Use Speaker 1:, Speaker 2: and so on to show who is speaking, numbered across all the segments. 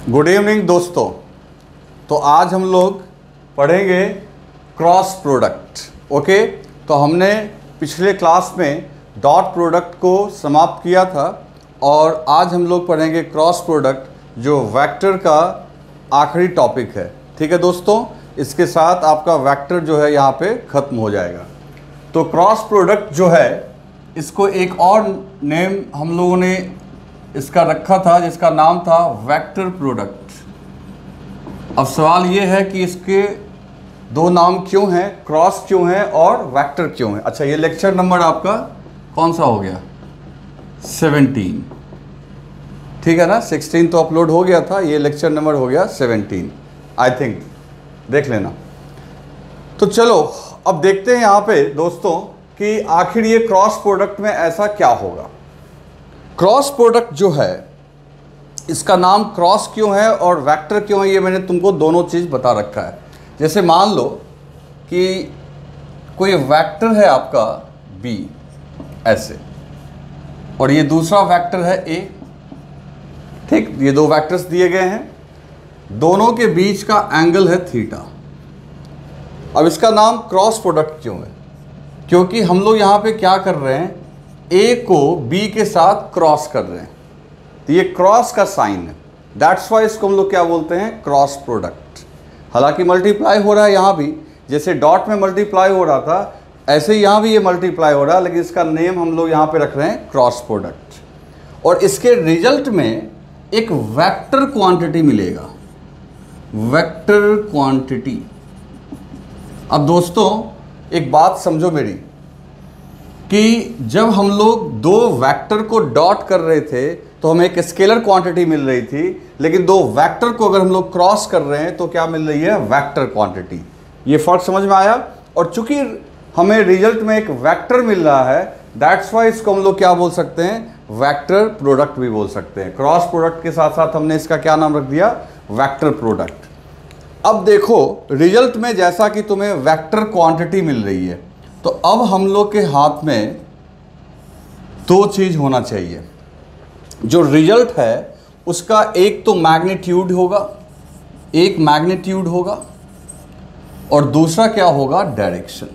Speaker 1: Good evening दोस्तों। तो आज हम लोग पढ़ेंगे क्रॉस प्रोडक्ट। ओके, तो हमने पिछले क्लास में डॉट प्रोडक्ट को समाप्त किया था और आज हम लोग पढ़ेंगे क्रॉस प्रोडक्ट जो वेक्टर का आखिरी टॉपिक है। ठीक है दोस्तों, इसके साथ आपका वेक्टर जो है यहाँ पे ख़त्म हो जाएगा। तो क्रॉस प्रोडक्ट जो है इसको एक और नेम हम लोगों ने इसका रखा था जिसका नाम था वेक्टर प्रोडक्ट। अब सवाल ये है कि इसके दो नाम क्यों हैं, क्रॉस क्यों है और वेक्टर क्यों है। अच्छा, ये लेक्चर नंबर आपका कौन सा हो गया? 17। ठीक है ना, 16 तो अपलोड हो गया था, ये लेक्चर नंबर हो गया 17 आई थिंक, देख लेना। तो चलो अब देखते हैं यहाँ पे दोस्तों कि आखिर ये क्रॉस प्रोडक्ट में ऐसा क्या होगा। क्रॉस प्रोडक्ट जो है इसका नाम क्रॉस क्यों है और वेक्टर क्यों है, ये मैंने तुमको दोनों चीज़ बता रखा है। जैसे मान लो कि कोई वेक्टर है आपका b ऐसे और ये दूसरा वेक्टर है a। ठीक, ये दो वेक्टर्स दिए गए हैं, दोनों के बीच का एंगल है थीटा। अब इसका नाम क्रॉस प्रोडक्ट क्यों है? क्योंकि हम लोग यहाँ पे क्या कर रहे हैं, ए को बी के साथ क्रॉस कर रहे हैं, तो ये क्रॉस का साइन है। दैट्स वाई इसको हम लोग क्या बोलते हैं, क्रॉस प्रोडक्ट। हालांकि मल्टीप्लाई हो रहा है यहाँ भी, जैसे डॉट में मल्टीप्लाई हो रहा था ऐसे ही यहाँ भी ये मल्टीप्लाई हो रहा है, लेकिन इसका नेम हम लोग यहाँ पे रख रहे हैं क्रॉस प्रोडक्ट। और इसके रिजल्ट में एक वेक्टर क्वांटिटी मिलेगा, वेक्टर क्वांटिटी। अब दोस्तों एक बात समझो मेरी कि जब हम लोग दो वेक्टर को डॉट कर रहे थे तो हमें एक स्केलर क्वांटिटी मिल रही थी, लेकिन दो वेक्टर को अगर हम लोग क्रॉस कर रहे हैं तो क्या मिल रही है, वेक्टर क्वांटिटी। ये फर्क समझ में आया? और चूंकि हमें रिजल्ट में एक वेक्टर मिल रहा है, दैट्स वाई इसको हम लोग क्या बोल सकते हैं, वेक्टर प्रोडक्ट भी बोल सकते हैं। क्रॉस प्रोडक्ट के साथ साथ हमने इसका क्या नाम रख दिया, वेक्टर प्रोडक्ट। अब देखो रिजल्ट में जैसा कि तुम्हें वेक्टर क्वांटिटी मिल रही है, तो अब हम लोग के हाथ में दो चीज होना चाहिए। जो रिजल्ट है उसका एक तो मैग्नीट्यूड होगा, एक मैग्नीट्यूड होगा और दूसरा क्या होगा, डायरेक्शन।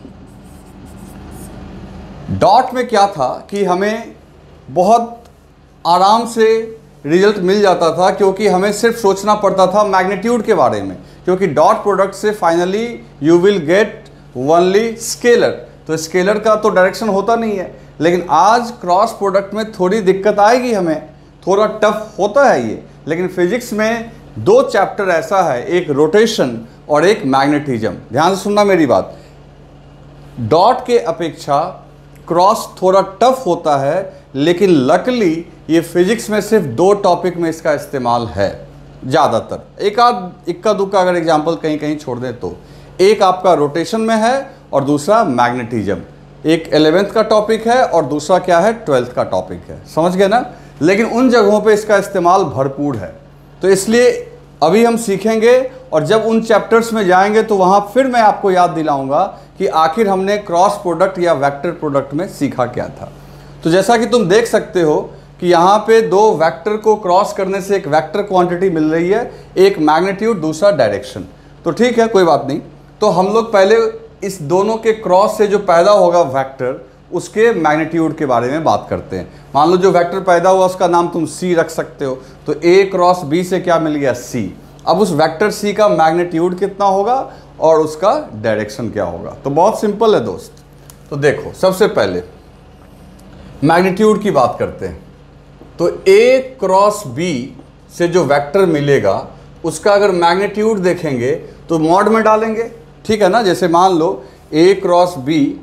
Speaker 1: डॉट में क्या था कि हमें बहुत आराम से रिजल्ट मिल जाता था क्योंकि हमें सिर्फ सोचना पड़ता था मैग्नीट्यूड के बारे में, क्योंकि डॉट प्रोडक्ट से finally you will get only scalar, तो स्केलर का तो डायरेक्शन होता नहीं है। लेकिन आज क्रॉस प्रोडक्ट में थोड़ी दिक्कत आएगी, हमें थोड़ा टफ होता है ये। लेकिन फिजिक्स में दो चैप्टर ऐसा है, एक रोटेशन और एक मैग्नेटिज्म। ध्यान से सुनना मेरी बात, डॉट के अपेक्षा क्रॉस थोड़ा टफ होता है, लेकिन लकली ये फिजिक्स में सिर्फ दो टॉपिक में इसका इस्तेमाल है ज़्यादातर। एक आध इक्का दुक्का अगर एग्जाम्पल कहीं कहीं छोड़ दें तो, एक आपका रोटेशन में है और दूसरा मैग्नेटिज्म। एक 11th का टॉपिक है और दूसरा क्या है, 12th का टॉपिक है। समझ गए ना? लेकिन उन जगहों पे इसका इस्तेमाल भरपूर है, तो इसलिए अभी हम सीखेंगे और जब उन चैप्टर्स में जाएंगे तो वहाँ फिर मैं आपको याद दिलाऊंगा कि आखिर हमने क्रॉस प्रोडक्ट या वेक्टर प्रोडक्ट में सीखा क्या था। तो जैसा कि तुम देख सकते हो कि यहाँ पे दो वेक्टर को क्रॉस करने से एक वेक्टर क्वांटिटी मिल रही है, एक मैग्नीट्यूड दूसरा डायरेक्शन। तो ठीक है, कोई बात नहीं। तो हम लोग पहले इस दोनों के क्रॉस से जो पैदा होगा वेक्टर, उसके मैग्नीट्यूड के बारे में बात करते हैं। मान लो जो वेक्टर पैदा हुआ उसका नाम तुम सी रख सकते हो, तो ए क्रॉस बी से क्या मिल गया, सी। अब उस वेक्टर सी का मैग्नीट्यूड कितना होगा और उसका डायरेक्शन क्या होगा। तो बहुत सिंपल है दोस्त। तो देखो सबसे पहले मैग्नीट्यूड की बात करते हैं। तो ए क्रॉस बी से जो वेक्टर मिलेगा उसका अगर मैग्नीट्यूड देखेंगे तो मॉड में डालेंगे, ठीक है ना। जैसे मान लो A cross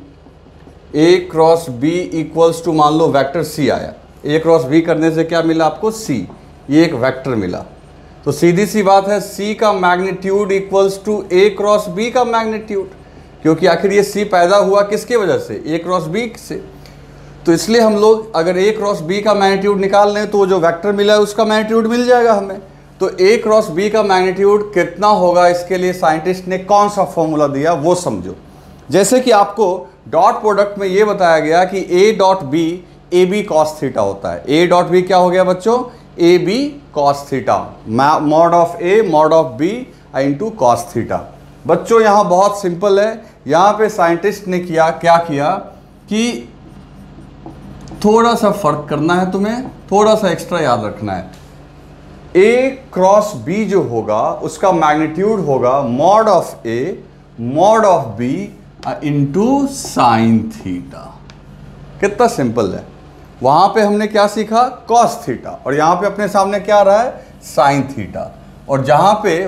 Speaker 1: B equals to मान लो वेक्टर सी आया। ए क्रॉस बी करने से क्या मिला आपको, सी, ये एक वेक्टर मिला। तो सीधी सी बात है, सी का magnitude equals to A cross B का मैग्नीट्यूड, क्योंकि आखिर ये सी पैदा हुआ किसकी वजह से, ए क्रॉस बी से। तो इसलिए हम लोग अगर ए क्रॉस बी का मैग्नीट्यूड निकाल लें तो जो वेक्टर मिला है उसका मैग्नीट्यूड मिल जाएगा हमें। तो ए क्रॉस बी का मैग्नीट्यूड कितना होगा, इसके लिए साइंटिस्ट ने कौन सा फॉर्मूला दिया वो समझो। जैसे कि आपको डॉट प्रोडक्ट में ये बताया गया कि A dot B A B cos theta होता है। ए डॉट बी क्या हो गया बच्चों, A B cos theta, mod of A mod of B into cos theta. बच्चों यहाँ बहुत सिंपल है, यहाँ पे साइंटिस्ट ने क्या किया कि थोड़ा सा फर्क करना है तुम्हें, थोड़ा सा एक्स्ट्रा याद रखना है। ए क्रॉस बी जो होगा उसका मैग्नीट्यूड होगा mod of A mod of B into sine theta. कितना सिंपल है। वहां पे हमने क्या सीखा, कॉस थीटा, और यहां पे अपने सामने क्या आ रहा है, साइन थीटा। और जहां पे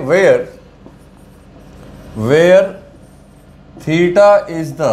Speaker 1: where theta is the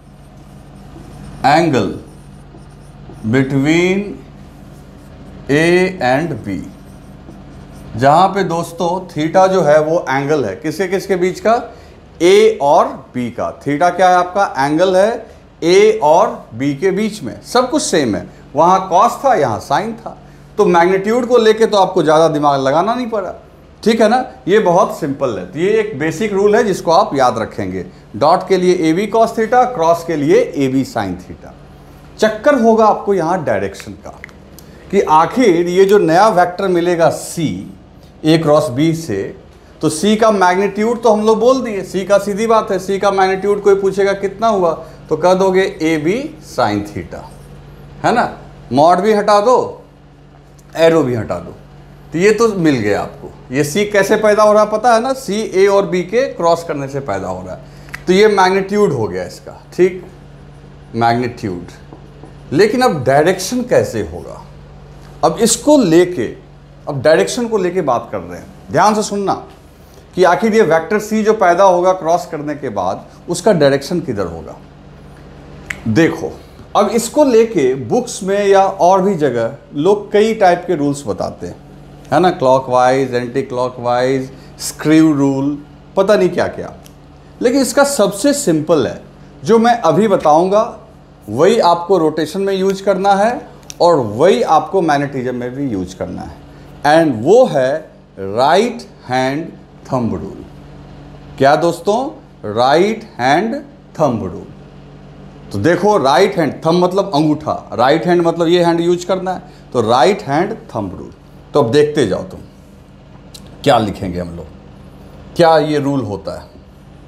Speaker 1: angle between A and B, जहां पे दोस्तों थीटा जो है वो एंगल है किसके किसके बीच का, ए और बी का। थीटा क्या है आपका, एंगल है ए और बी के बीच में, सब कुछ सेम है। वहां कॉस था, यहां साइन था, तो मैग्नीट्यूड को लेके तो आपको ज़्यादा दिमाग लगाना नहीं पड़ा, ठीक है ना। ये बहुत सिंपल है, तो ये एक बेसिक रूल है जिसको आप याद रखेंगे। डॉट के लिए A B cos theta, cross के लिए ए बी साइन थीटा। चक्कर होगा आपको यहाँ डायरेक्शन का कि आखिर ये जो नया वेक्टर मिलेगा सी ए क्रॉस बी से, तो सी का मैग्नीट्यूड तो हम लोग बोल दिए, सी का सीधी बात है, सी का मैग्नीट्यूड कोई पूछेगा कितना हुआ तो कह दोगे ए बी साइन थीटा, है ना। मॉड भी हटा दो, एरो भी हटा दो, तो ये तो मिल गया आपको। ये सी कैसे पैदा हो रहा है पता है ना, सी ए और बी के क्रॉस करने से पैदा हो रहा है, तो ये मैग्नीट्यूड हो गया इसका, ठीक, मैग्नीट्यूड। लेकिन अब डायरेक्शन कैसे होगा, अब इसको लेके, अब डायरेक्शन को लेके बात कर रहे हैं। ध्यान से सुनना कि आखिर ये वेक्टर सी जो पैदा होगा क्रॉस करने के बाद उसका डायरेक्शन किधर होगा। देखो अब इसको लेके बुक्स में या और भी जगह लोग कई टाइप के रूल्स बताते हैं, है ना, clockwise, anti clockwise, screw rule, पता नहीं क्या क्या। लेकिन इसका सबसे सिंपल है, जो मैं अभी बताऊंगा वही आपको रोटेशन में यूज करना है और वही आपको मैग्नेटिज्म में भी यूज करना है, एंड वो है राइट हैंड थंब रूल। क्या दोस्तों, राइट हैंड थंब रूल। तो देखो, राइट हैंड, थंब मतलब अंगूठा, राइट हैंड मतलब ये हैंड यूज करना है, तो राइट हैंड थंब रूल। तो अब देखते जाओ तुम क्या लिखेंगे हम लोग, क्या ये रूल होता है।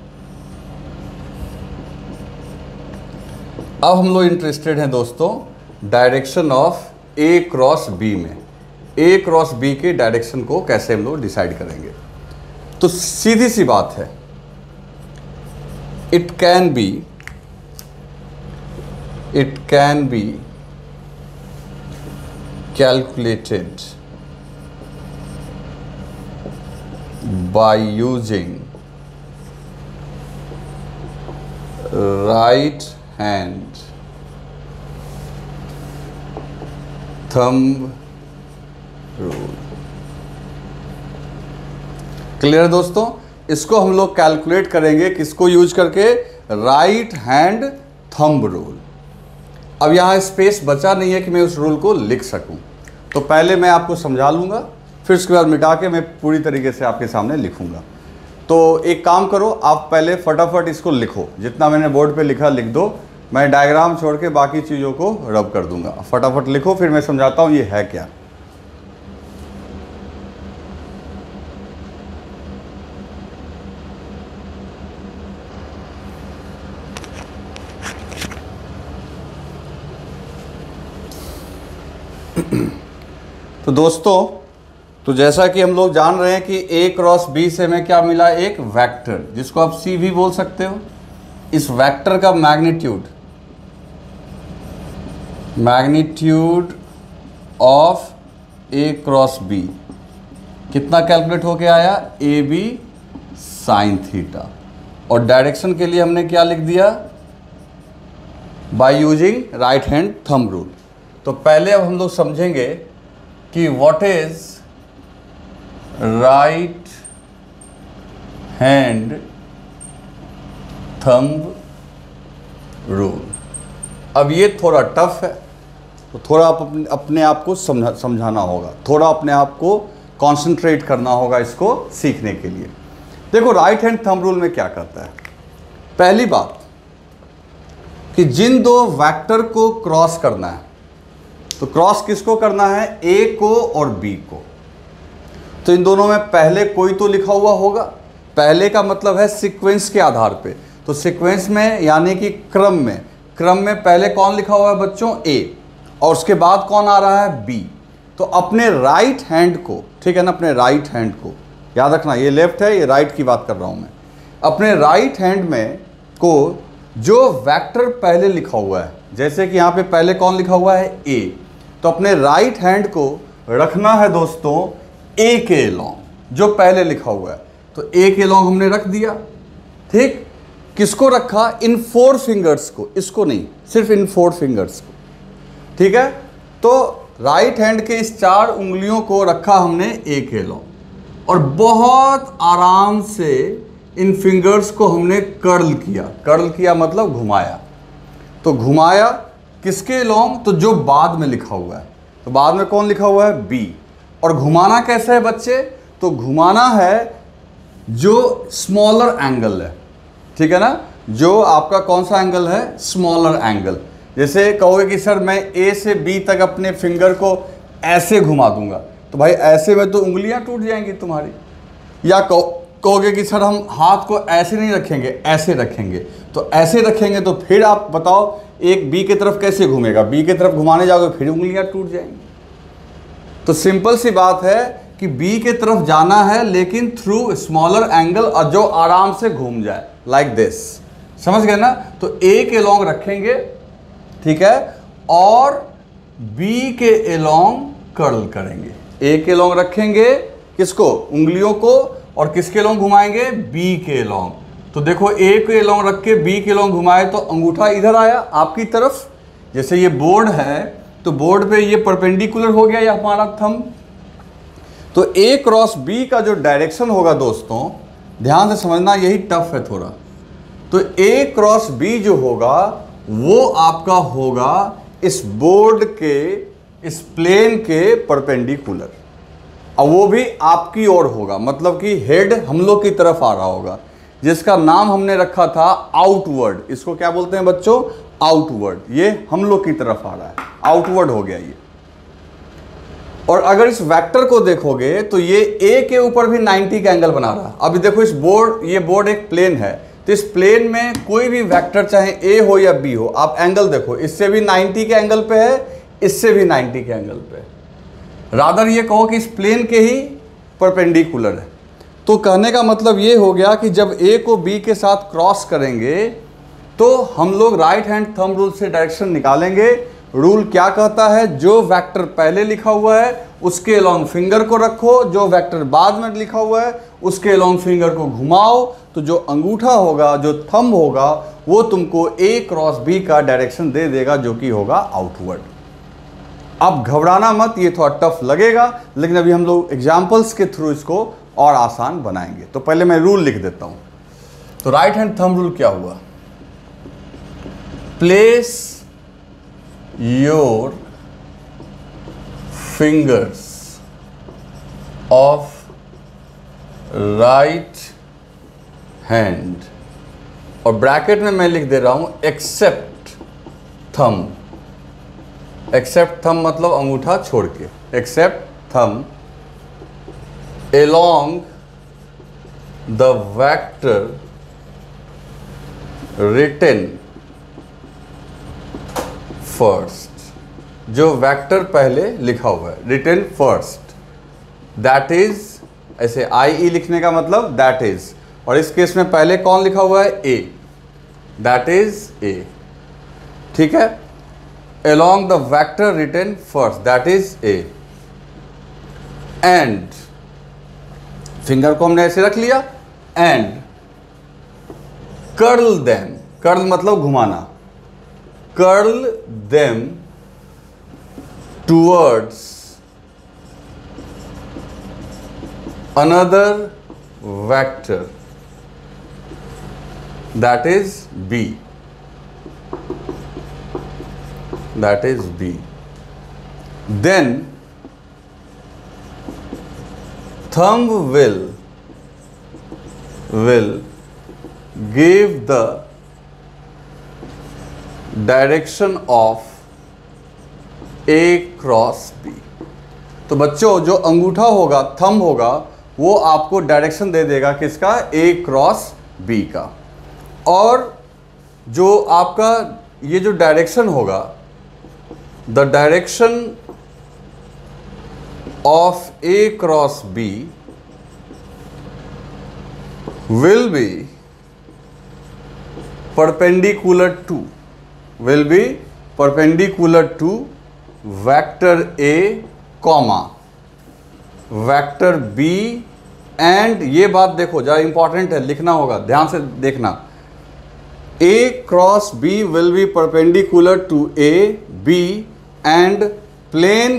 Speaker 1: अब हम लोग इंटरेस्टेड हैं दोस्तों direction of A cross B में। ए क्रॉस बी के डायरेक्शन को कैसे हम लोग डिसाइड करेंगे। तो सीधी सी बात है, it can be calculated by using right hand thumb rule. Clear दोस्तों, इसको हम लोग कैलकुलेट करेंगे किसको यूज करके, राइट हैंड थंब रूल। अब यहाँ स्पेस बचा नहीं है कि मैं उस रूल को लिख सकूं, तो पहले मैं आपको समझा लूँगा, फिर उसके बाद मिटा के मैं पूरी तरीके से आपके सामने लिखूँगा। तो एक काम करो, आप पहले फटाफट इसको लिखो, जितना मैंने बोर्ड पे लिखा लिख दो, मैं डायग्राम छोड़ के बाकी चीज़ों को रब कर दूंगा। फटाफट लिखो, फिर मैं समझाता हूँ ये है क्या। तो दोस्तों, तो जैसा कि हम लोग जान रहे हैं कि ए क्रॉस बी से हमें क्या मिला, एक वेक्टर, जिसको आप सी भी बोल सकते हो। इस वेक्टर का magnitude of A cross B कितना कैलकुलेट होके आया, ए बी साइन थीटा। और डायरेक्शन के लिए हमने क्या लिख दिया, by using right hand thumb rule. तो पहले अब हम लोग समझेंगे कि what is right hand thumb rule. अब ये थोड़ा टफ है, तो थोड़ा आप अपने आप को समझाना होगा, थोड़ा अपने आप को कंसंट्रेट करना होगा इसको सीखने के लिए। देखो, राइट हैंड थंब रूल में क्या करता है, पहली बात कि जिन दो वेक्टर को क्रॉस करना है, तो क्रॉस किसको करना है, ए को और बी को। तो इन दोनों में पहले कोई तो लिखा हुआ होगा, पहले का मतलब है सीक्वेंस के आधार पे। तो सीक्वेंस में यानी कि क्रम में पहले कौन लिखा हुआ है बच्चों, ए, और उसके बाद कौन आ रहा है, बी। तो अपने राइट हैंड को, ठीक है ना, अपने राइट हैंड को याद रखना, ये लेफ्ट है, ये राइट की बात कर रहा हूँ मैं। अपने राइट हैंड में को जो वेक्टर पहले लिखा हुआ है, जैसे कि यहाँ पे पहले कौन लिखा हुआ है, ए, तो अपने राइट हैंड को रखना है दोस्तों ए के अलोंग, जो पहले लिखा हुआ है। तो ए के अलोंग हमने रख दिया, ठीक। किसको रखा, इन 4 फिंगर्स को, इसको नहीं, सिर्फ इन 4 फिंगर्स को, ठीक है। तो राइट हैंड के इस 4 उंगलियों को रखा हमने ए के अलोंग, और बहुत आराम से इन फिंगर्स को हमने कर्ल किया मतलब घुमाया। तो घुमाया किसके अलोंग, तो जो बाद में लिखा हुआ है। तो बाद में कौन लिखा हुआ है, बी। और घुमाना कैसे है बच्चे, तो घुमाना है जो स्मॉलर एंगल है, ठीक है ना, जो आपका कौन सा एंगल है, स्मॉलर एंगल। जैसे कहोगे कि सर मैं ए से बी तक अपने फिंगर को ऐसे घुमा दूंगा, तो भाई ऐसे में तो उंगलियां टूट जाएंगी तुम्हारी। या कहोगे कि सर हम हाथ को ऐसे नहीं रखेंगे, ऐसे रखेंगे, तो ऐसे रखेंगे तो फिर आप बताओ एक बी की तरफ कैसे घूमेगा, बी की तरफ घुमाने जाओगे फिर उंगलियां टूट जाएंगी। तो सिंपल सी बात है कि बी के तरफ जाना है, लेकिन थ्रू स्मॉलर एंगल, और जो आराम से घूम जाए, लाइक दिस, समझ गए ना। तो ए के अलोंग रखेंगे, ठीक है, और बी के अलोंग कर्ल करेंगे। ए के अलोंग रखेंगे किसको, उंगलियों को, और किसके अलोंग घुमाएंगे, बी के अलोंग। तो देखो ए के अलोंग रख के बी के अलोंग घुमाए तो अंगूठा इधर आया आपकी तरफ। जैसे ये बोर्ड है तो बोर्ड पे ये परपेंडिकुलर हो गया, ये हमारा थंब। तो ए क्रॉस बी का जो डायरेक्शन होगा दोस्तों, ध्यान से समझना, यही टफ है थोड़ा। तो ए क्रॉस बी जो होगा वो आपका होगा इस बोर्ड के, इस प्लेन के परपेंडिकुलर, और वो भी आपकी ओर होगा, मतलब कि हेड हम लोग की तरफ आ रहा होगा, जिसका नाम हमने रखा था आउटवर्ड। इसको क्या बोलते हैं बच्चों, आउटवर्ड। ये हम लोग की तरफ आ रहा है, आउटवर्ड हो गया ये। और अगर इस वेक्टर को देखोगे तो ये ए के ऊपर भी 90 का एंगल बना रहा है। अभी देखो इस बोर्ड, ये बोर्ड एक प्लेन है, तो इस प्लेन में कोई भी वेक्टर चाहे ए हो या बी हो, आप एंगल देखो, इससे भी 90 के एंगल पे है, इससे भी 90 के एंगल पे है। रादर ये कहो कि इस प्लेन के ही परपेंडिकुलर है। तो कहने का मतलब ये हो गया कि जब ए को बी के साथ क्रॉस करेंगे तो हम लोग राइट हैंड थंब रूल से डायरेक्शन निकालेंगे। रूल क्या कहता है, जो वेक्टर पहले लिखा हुआ है उसके अलोंग फिंगर को रखो, जो वेक्टर बाद में लिखा हुआ है उसके अलोंग फिंगर को घुमाओ, तो जो अंगूठा होगा, जो थंब होगा, वो तुमको ए क्रॉस बी का डायरेक्शन दे देगा, जो कि होगा आउटवर्ड। अब घबराना मत, ये थोड़ा टफ लगेगा, लेकिन अभी हम लोग एग्जाम्पल्स के थ्रू इसको और आसान बनाएंगे। तो पहले मैं रूल लिख देता हूं। तो राइट हैंड थंब रूल क्या हुआ, place your fingers of right hand, और ब्रैकेट में मैं लिख दे रहा हूं एक्सेप्ट थंब। एक्सेप्ट थंब मतलब अंगूठा छोड़ के, except thumb along the vector written first, जो वेक्टर पहले लिखा हुआ है, written first, that is, ऐसे IE लिखने का मतलब that is, और इस केस में पहले कौन लिखा हुआ है, A, that is A, ठीक है। along the vector written first, that is A, and finger को हमने ऐसे रख लिया, एंड कर्ल देम, कर्ल मतलब घुमाना, curl them towards another vector, that is B, that is B. Then thumb will give the direction of A cross B. तो बच्चों जो अंगूठा होगा, थंब होगा, वो आपको डायरेक्शन दे देगा किसका, ए क्रॉस बी का। और जो आपका ये जो डायरेक्शन होगा, the direction of A cross B will be perpendicular to vector A, vector B and ये बात देखो जरा इंपॉर्टेंट है, लिखना होगा, ध्यान से देखना। A cross B will be perpendicular to A, B and plane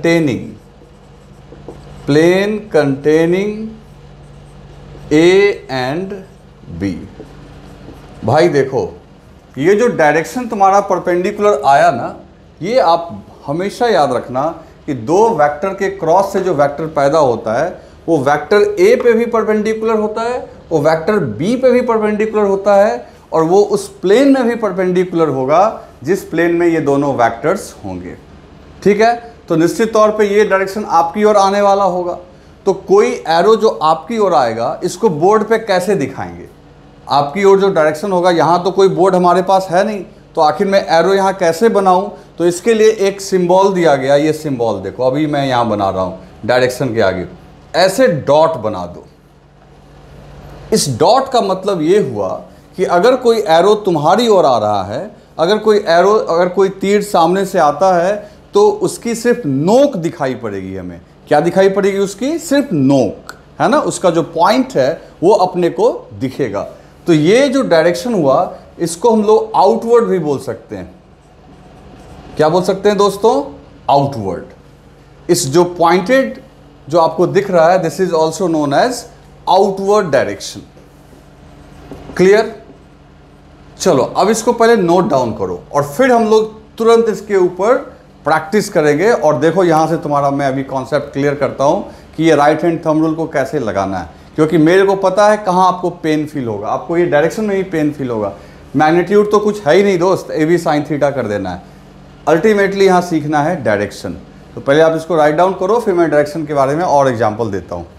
Speaker 1: containing A and B। भाई देखो ये जो डायरेक्शन तुम्हारा परपेंडिकुलर आया ना, ये आप हमेशा याद रखना कि दो वेक्टर के क्रॉस से जो वेक्टर पैदा होता है वो वेक्टर A पे भी परपेंडिकुलर होता है, वो वेक्टर B पे भी परपेंडिकुलर होता है, और वो उस प्लेन में भी परपेंडिकुलर होगा जिस प्लेन में ये दोनों वेक्टर्स होंगे। ठीक है, तो निश्चित तौर पे ये डायरेक्शन आपकी ओर आने वाला होगा। तो कोई एरो जो आपकी ओर आएगा, इसको बोर्ड पे कैसे दिखाएंगे? आपकी ओर जो डायरेक्शन होगा, यहाँ तो कोई बोर्ड हमारे पास है नहीं, तो आखिर मैं एरो यहाँ कैसे बनाऊं? तो इसके लिए एक सिंबल दिया गया, ये सिंबल देखो, अभी मैं यहाँ बना रहा हूँ डायरेक्शन के आगे, ऐसे डॉट बना दो। इस डॉट का मतलब ये हुआ कि अगर कोई एरो तुम्हारी ओर आ रहा है, अगर कोई तीर सामने से आता है, तो उसकी सिर्फ नोक दिखाई पड़ेगी हमें। क्या दिखाई पड़ेगी? उसकी सिर्फ नोक, है ना, उसका जो पॉइंट है वो अपने को दिखेगा। तो ये जो डायरेक्शन हुआ, इसको हम लोग आउटवर्ड भी बोल सकते हैं। क्या बोल सकते हैं दोस्तों? आउटवर्ड। इस जो पॉइंटेड जो आपको दिख रहा है, this is also known as outward direction. Clear? चलो अब इसको पहले नोट डाउन करो और फिर हम लोग तुरंत इसके ऊपर प्रैक्टिस करेंगे। और देखो यहाँ से तुम्हारा मैं अभी कॉन्सेप्ट क्लियर करता हूँ कि ये राइट हैंड थंब रूल को कैसे लगाना है, क्योंकि मेरे को पता है कहाँ आपको पेन फील होगा। आपको ये डायरेक्शन में ही पेन फील होगा। मैग्नीट्यूड तो कुछ है ही नहीं दोस्त, ए बी साइन थीटा कर देना है। अल्टीमेटली यहाँ सीखना है डायरेक्शन। तो पहले आप इसको राइट डाउन करो, फिर मैं डायरेक्शन के बारे में और एग्जाम्पल देता हूँ।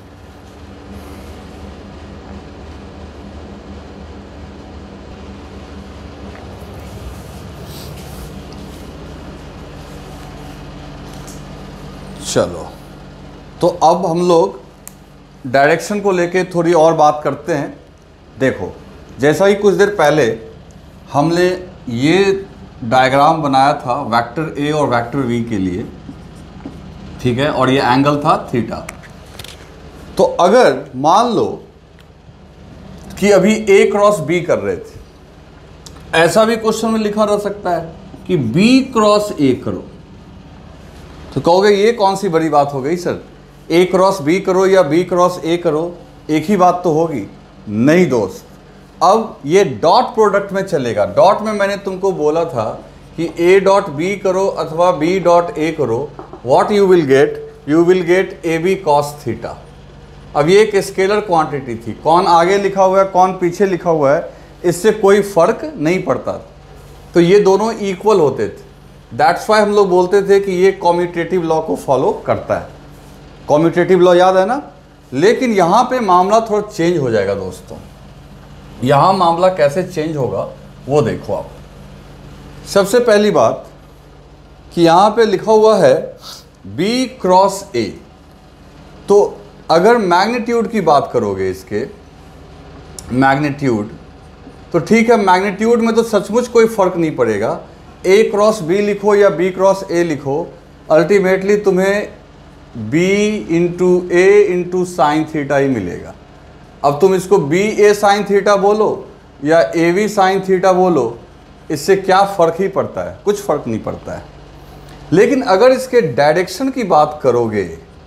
Speaker 1: चलो, तो अब हम लोग डायरेक्शन को लेके थोड़ी और बात करते हैं। देखो, जैसा ही कुछ देर पहले हमने ये डायग्राम बनाया था वेक्टर ए और वेक्टर वी के लिए, ठीक है, और ये एंगल था थीटा। तो अगर मान लो कि अभी ए क्रॉस बी कर रहे थे, ऐसा भी क्वेश्चन में लिखा रह सकता है कि बी क्रॉस ए करो, तो कहोगे ये कौन सी बड़ी बात हो गई सर, ए क्रॉस बी करो या बी क्रॉस ए करो, एक ही बात तो होगी। नहीं दोस्त, अब ये डॉट प्रोडक्ट में चलेगा। डॉट में मैंने तुमको बोला था कि ए डॉट बी करो अथवा बी डॉट ए करो, what you will get A B cos theta. अब ये एक स्केलर क्वांटिटी थी, कौन आगे लिखा हुआ है कौन पीछे लिखा हुआ है इससे कोई फर्क नहीं पड़ता, तो ये दोनों इक्वल होते थे। दैट्स वाई हम लोग बोलते थे कि ये कॉम्यूटेटिव लॉ को फॉलो करता है। कॉम्यूटेटिव लॉ याद है ना? लेकिन यहाँ पे मामला थोड़ा चेंज हो जाएगा दोस्तों। यहाँ मामला कैसे चेंज होगा वो देखो आप। सबसे पहली बात कि यहाँ पे लिखा हुआ है B क्रॉस A, तो अगर मैग्नीट्यूड की बात करोगे, इसके मैग्नीट्यूड, तो ठीक है, मैग्नीट्यूड में तो सचमुच कोई फर्क नहीं पड़ेगा। A क्रॉस B लिखो या B क्रॉस A लिखो, अल्टीमेटली तुम्हें B into A into sine theta ही मिलेगा। अब तुम इसको बी ए साइन थीटा बोलो या ए वी साइन थीटा बोलो, इससे क्या फ़र्क ही पड़ता है? कुछ फ़र्क नहीं पड़ता है। लेकिन अगर इसके डायरेक्शन की बात करोगे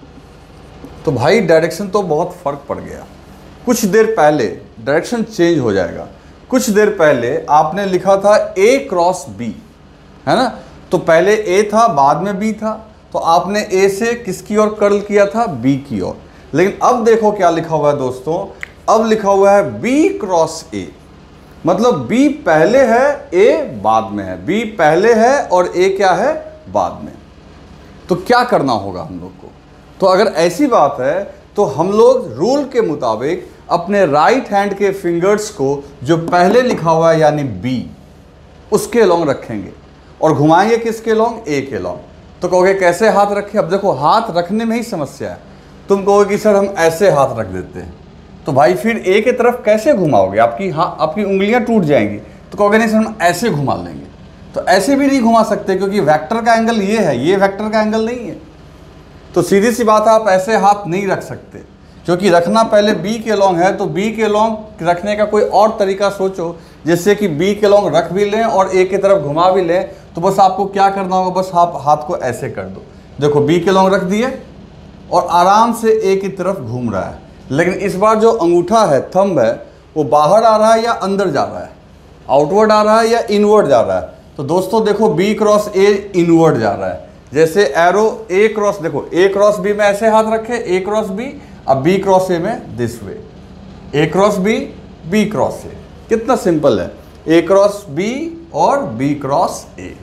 Speaker 1: तो भाई डायरेक्शन तो बहुत फ़र्क पड़ गया। कुछ देर पहले डायरेक्शन चेंज हो जाएगा। कुछ देर पहले आपने लिखा था ए क्रॉस बी, है ना? तो पहले ए था, बाद में बी था, तो आपने ए से किसकी ओर कर्ल किया था? बी की ओर। लेकिन अब देखो क्या लिखा हुआ है दोस्तों, अब लिखा हुआ है बी क्रॉस ए, मतलब बी पहले है, ए बाद में है। बी पहले है और ए क्या है? बाद में। तो क्या करना होगा हम लोग को? तो अगर ऐसी बात है तो हम लोग रूल के मुताबिक अपने राइट हैंड के फिंगर्स को जो पहले लिखा हुआ है यानी बी, उसके लॉन्ग रखेंगे और घुमाएंगे किसके लॉन्ग? ए के लॉन्ग। तो कहोगे कैसे हाथ रखें? अब देखो हाथ रखने में ही समस्या है। तुम कहोगे कि सर हम ऐसे हाथ रख देते हैं, तो भाई फिर ए की तरफ कैसे घुमाओगे? आपकी उंगलियां टूट जाएंगी। तो कहोगे नहीं सर हम ऐसे घुमा लेंगे। तो ऐसे भी नहीं घुमा सकते क्योंकि वेक्टर का एंगल ये है, ये वेक्टर का एंगल नहीं है। तो सीधी सी बात है, आप ऐसे हाथ नहीं रख सकते क्योंकि रखना पहले बी के लॉन्ग है। तो बी के लॉन्ग रखने का कोई और तरीका सोचो जिससे कि बी के लॉन्ग रख भी लें और ए की तरफ घुमा भी लें। तो बस आपको क्या करना होगा, बस आप हाथ को ऐसे कर दो। देखो बी के लॉन्ग रख दिए और आराम से ए की तरफ घूम रहा है। लेकिन इस बार जो अंगूठा है, थंब है, वो बाहर आ रहा है या अंदर जा रहा है? आउटवर्ड आ रहा है या इनवर्ड जा रहा है? तो दोस्तों देखो बी क्रॉस ए इनवर्ड जा रहा है। जैसे एरो ए क्रॉस, देखो ए क्रॉस बी में ऐसे हाथ रखे, ए क्रॉस बी, अब बी क्रॉस ए में this way, A cross B, B cross A. कितना सिंपल है, ए क्रॉस बी और बी क्रॉस ए।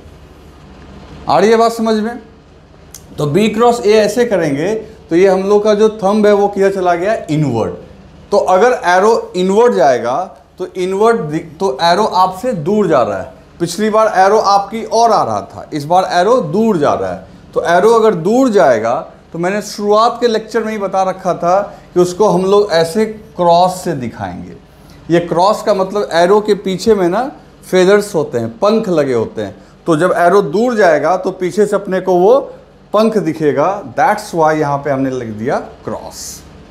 Speaker 1: आ रही है बात समझ में? तो बी क्रॉस ए ऐसे करेंगे तो ये हम लोग का जो थंब है वो किधर चला गया? इनवर्ड। तो अगर एरो इनवर्ड जाएगा तो तो एरो आपसे दूर जा रहा है। पिछली बार एरो आपकी और आ रहा था, इस बार एरो दूर जा रहा है। तो एरो अगर दूर जाएगा तो मैंने शुरुआत के लेक्चर में ही बता रखा था कि उसको हम लोग ऐसे क्रॉस से दिखाएंगे। ये क्रॉस का मतलब एरो के पीछे में ना फेदर्स होते हैं, पंख लगे होते हैं। तो जब एरो दूर जाएगा तो पीछे से अपने को वो पंख दिखेगा। दैट्स वाई यहाँ पे हमने लिख दिया क्रॉस।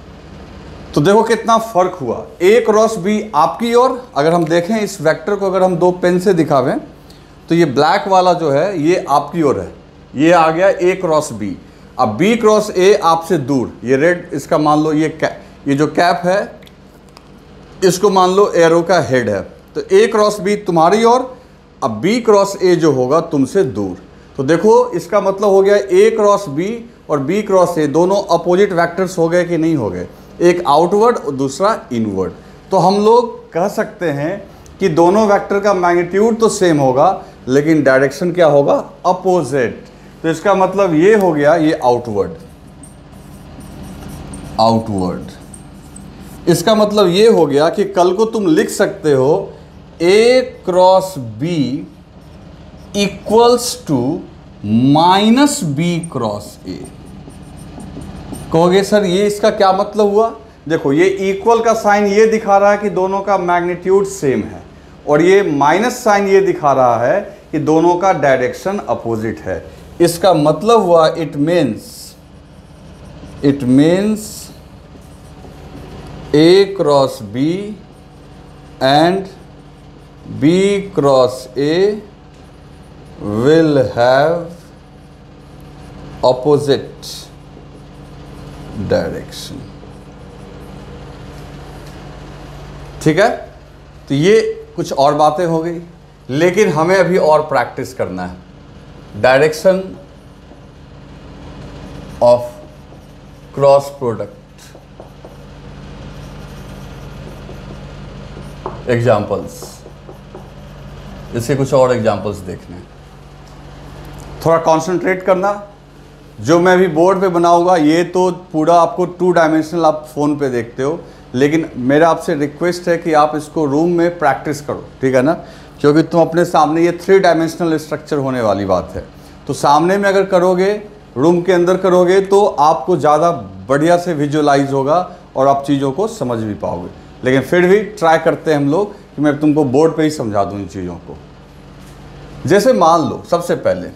Speaker 1: तो देखो कितना फर्क हुआ, ए क्रॉस बी आपकी ओर। अगर हम देखें इस वेक्टर को, अगर हम दो पेन से दिखावें तो ये ब्लैक वाला जो है ये आपकी ओर है, ये आ गया ए क्रॉस बी। अब बी क्रॉस ए आपसे दूर, ये रेड, इसका मान लो ये जो कैप है इसको मान लो एरो का हेड है। तो ए क्रॉस बी तुम्हारी ओर, अब बी क्रॉस ए जो होगा तुमसे दूर। तो देखो इसका मतलब हो गया ए क्रॉस बी और बी क्रॉस ए दोनों अपोजिट वेक्टर्स हो गए कि नहीं हो गए? एक आउटवर्ड और दूसरा इनवर्ड। तो हम लोग कह सकते हैं कि दोनों वेक्टर का मैग्नीट्यूड तो सेम होगा लेकिन डायरेक्शन क्या होगा? अपोजिट। तो इसका मतलब ये हो गया, ये आउटवर्ड। इसका मतलब ये हो गया कि कल को तुम लिख सकते हो A cross B equals to minus B cross A. कहोगे सर ये इसका क्या मतलब हुआ? देखो ये इक्वल का साइन ये दिखा रहा है कि दोनों का मैग्नीट्यूड सेम है और ये माइनस साइन ये दिखा रहा है कि दोनों का डायरेक्शन अपोजिट है। इसका मतलब हुआ it means A cross B and B cross A will have opposite direction। ठीक है, तो ये कुछ और बातें हो गई, लेकिन हमें अभी और प्रैक्टिस करना है। Direction of cross product, examples, इसके कुछ और एग्जाम्पल्स देखने हैं। थोड़ा कंसंट्रेट करना। जो मैं अभी बोर्ड पे बनाऊंगा ये तो पूरा आपको 2 डायमेंशनल आप फ़ोन पे देखते हो, लेकिन मेरा आपसे रिक्वेस्ट है कि आप इसको रूम में प्रैक्टिस करो, ठीक है ना? क्योंकि तुम अपने सामने ये 3 डायमेंशनल स्ट्रक्चर होने वाली बात है। तो सामने में अगर करोगे, रूम के अंदर करोगे तो आपको ज़्यादा बढ़िया से विजुअलाइज होगा और आप चीज़ों को समझ भी पाओगे। लेकिन फिर भी ट्राई करते हैं हम लोग कि मैं तुमको बोर्ड पे ही समझा दूँ इन चीज़ों को। जैसे मान लो सबसे पहले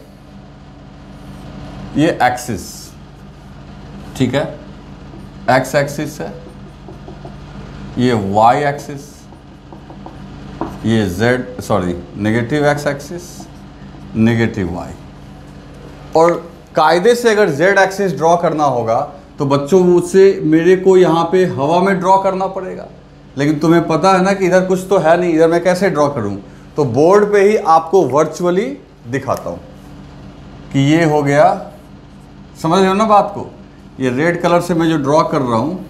Speaker 1: ये एक्सिस, ठीक है, एक्स एक्सिस है, ये वाई एक्सिस, ये negative X axis, negative Y. और कायदे से अगर जेड एक्सिस ड्रॉ करना होगा तो बच्चों मुझसे मेरे को यहाँ पे हवा में ड्रॉ करना पड़ेगा, लेकिन तुम्हें पता है ना कि इधर कुछ तो है नहीं, इधर मैं कैसे ड्रॉ करूँ? तो बोर्ड पे ही आपको वर्चुअली दिखाता हूँ कि ये हो गया। समझ रहे हो ना बात को? ये रेड कलर से मैं जो ड्रॉ कर रहा हूँ,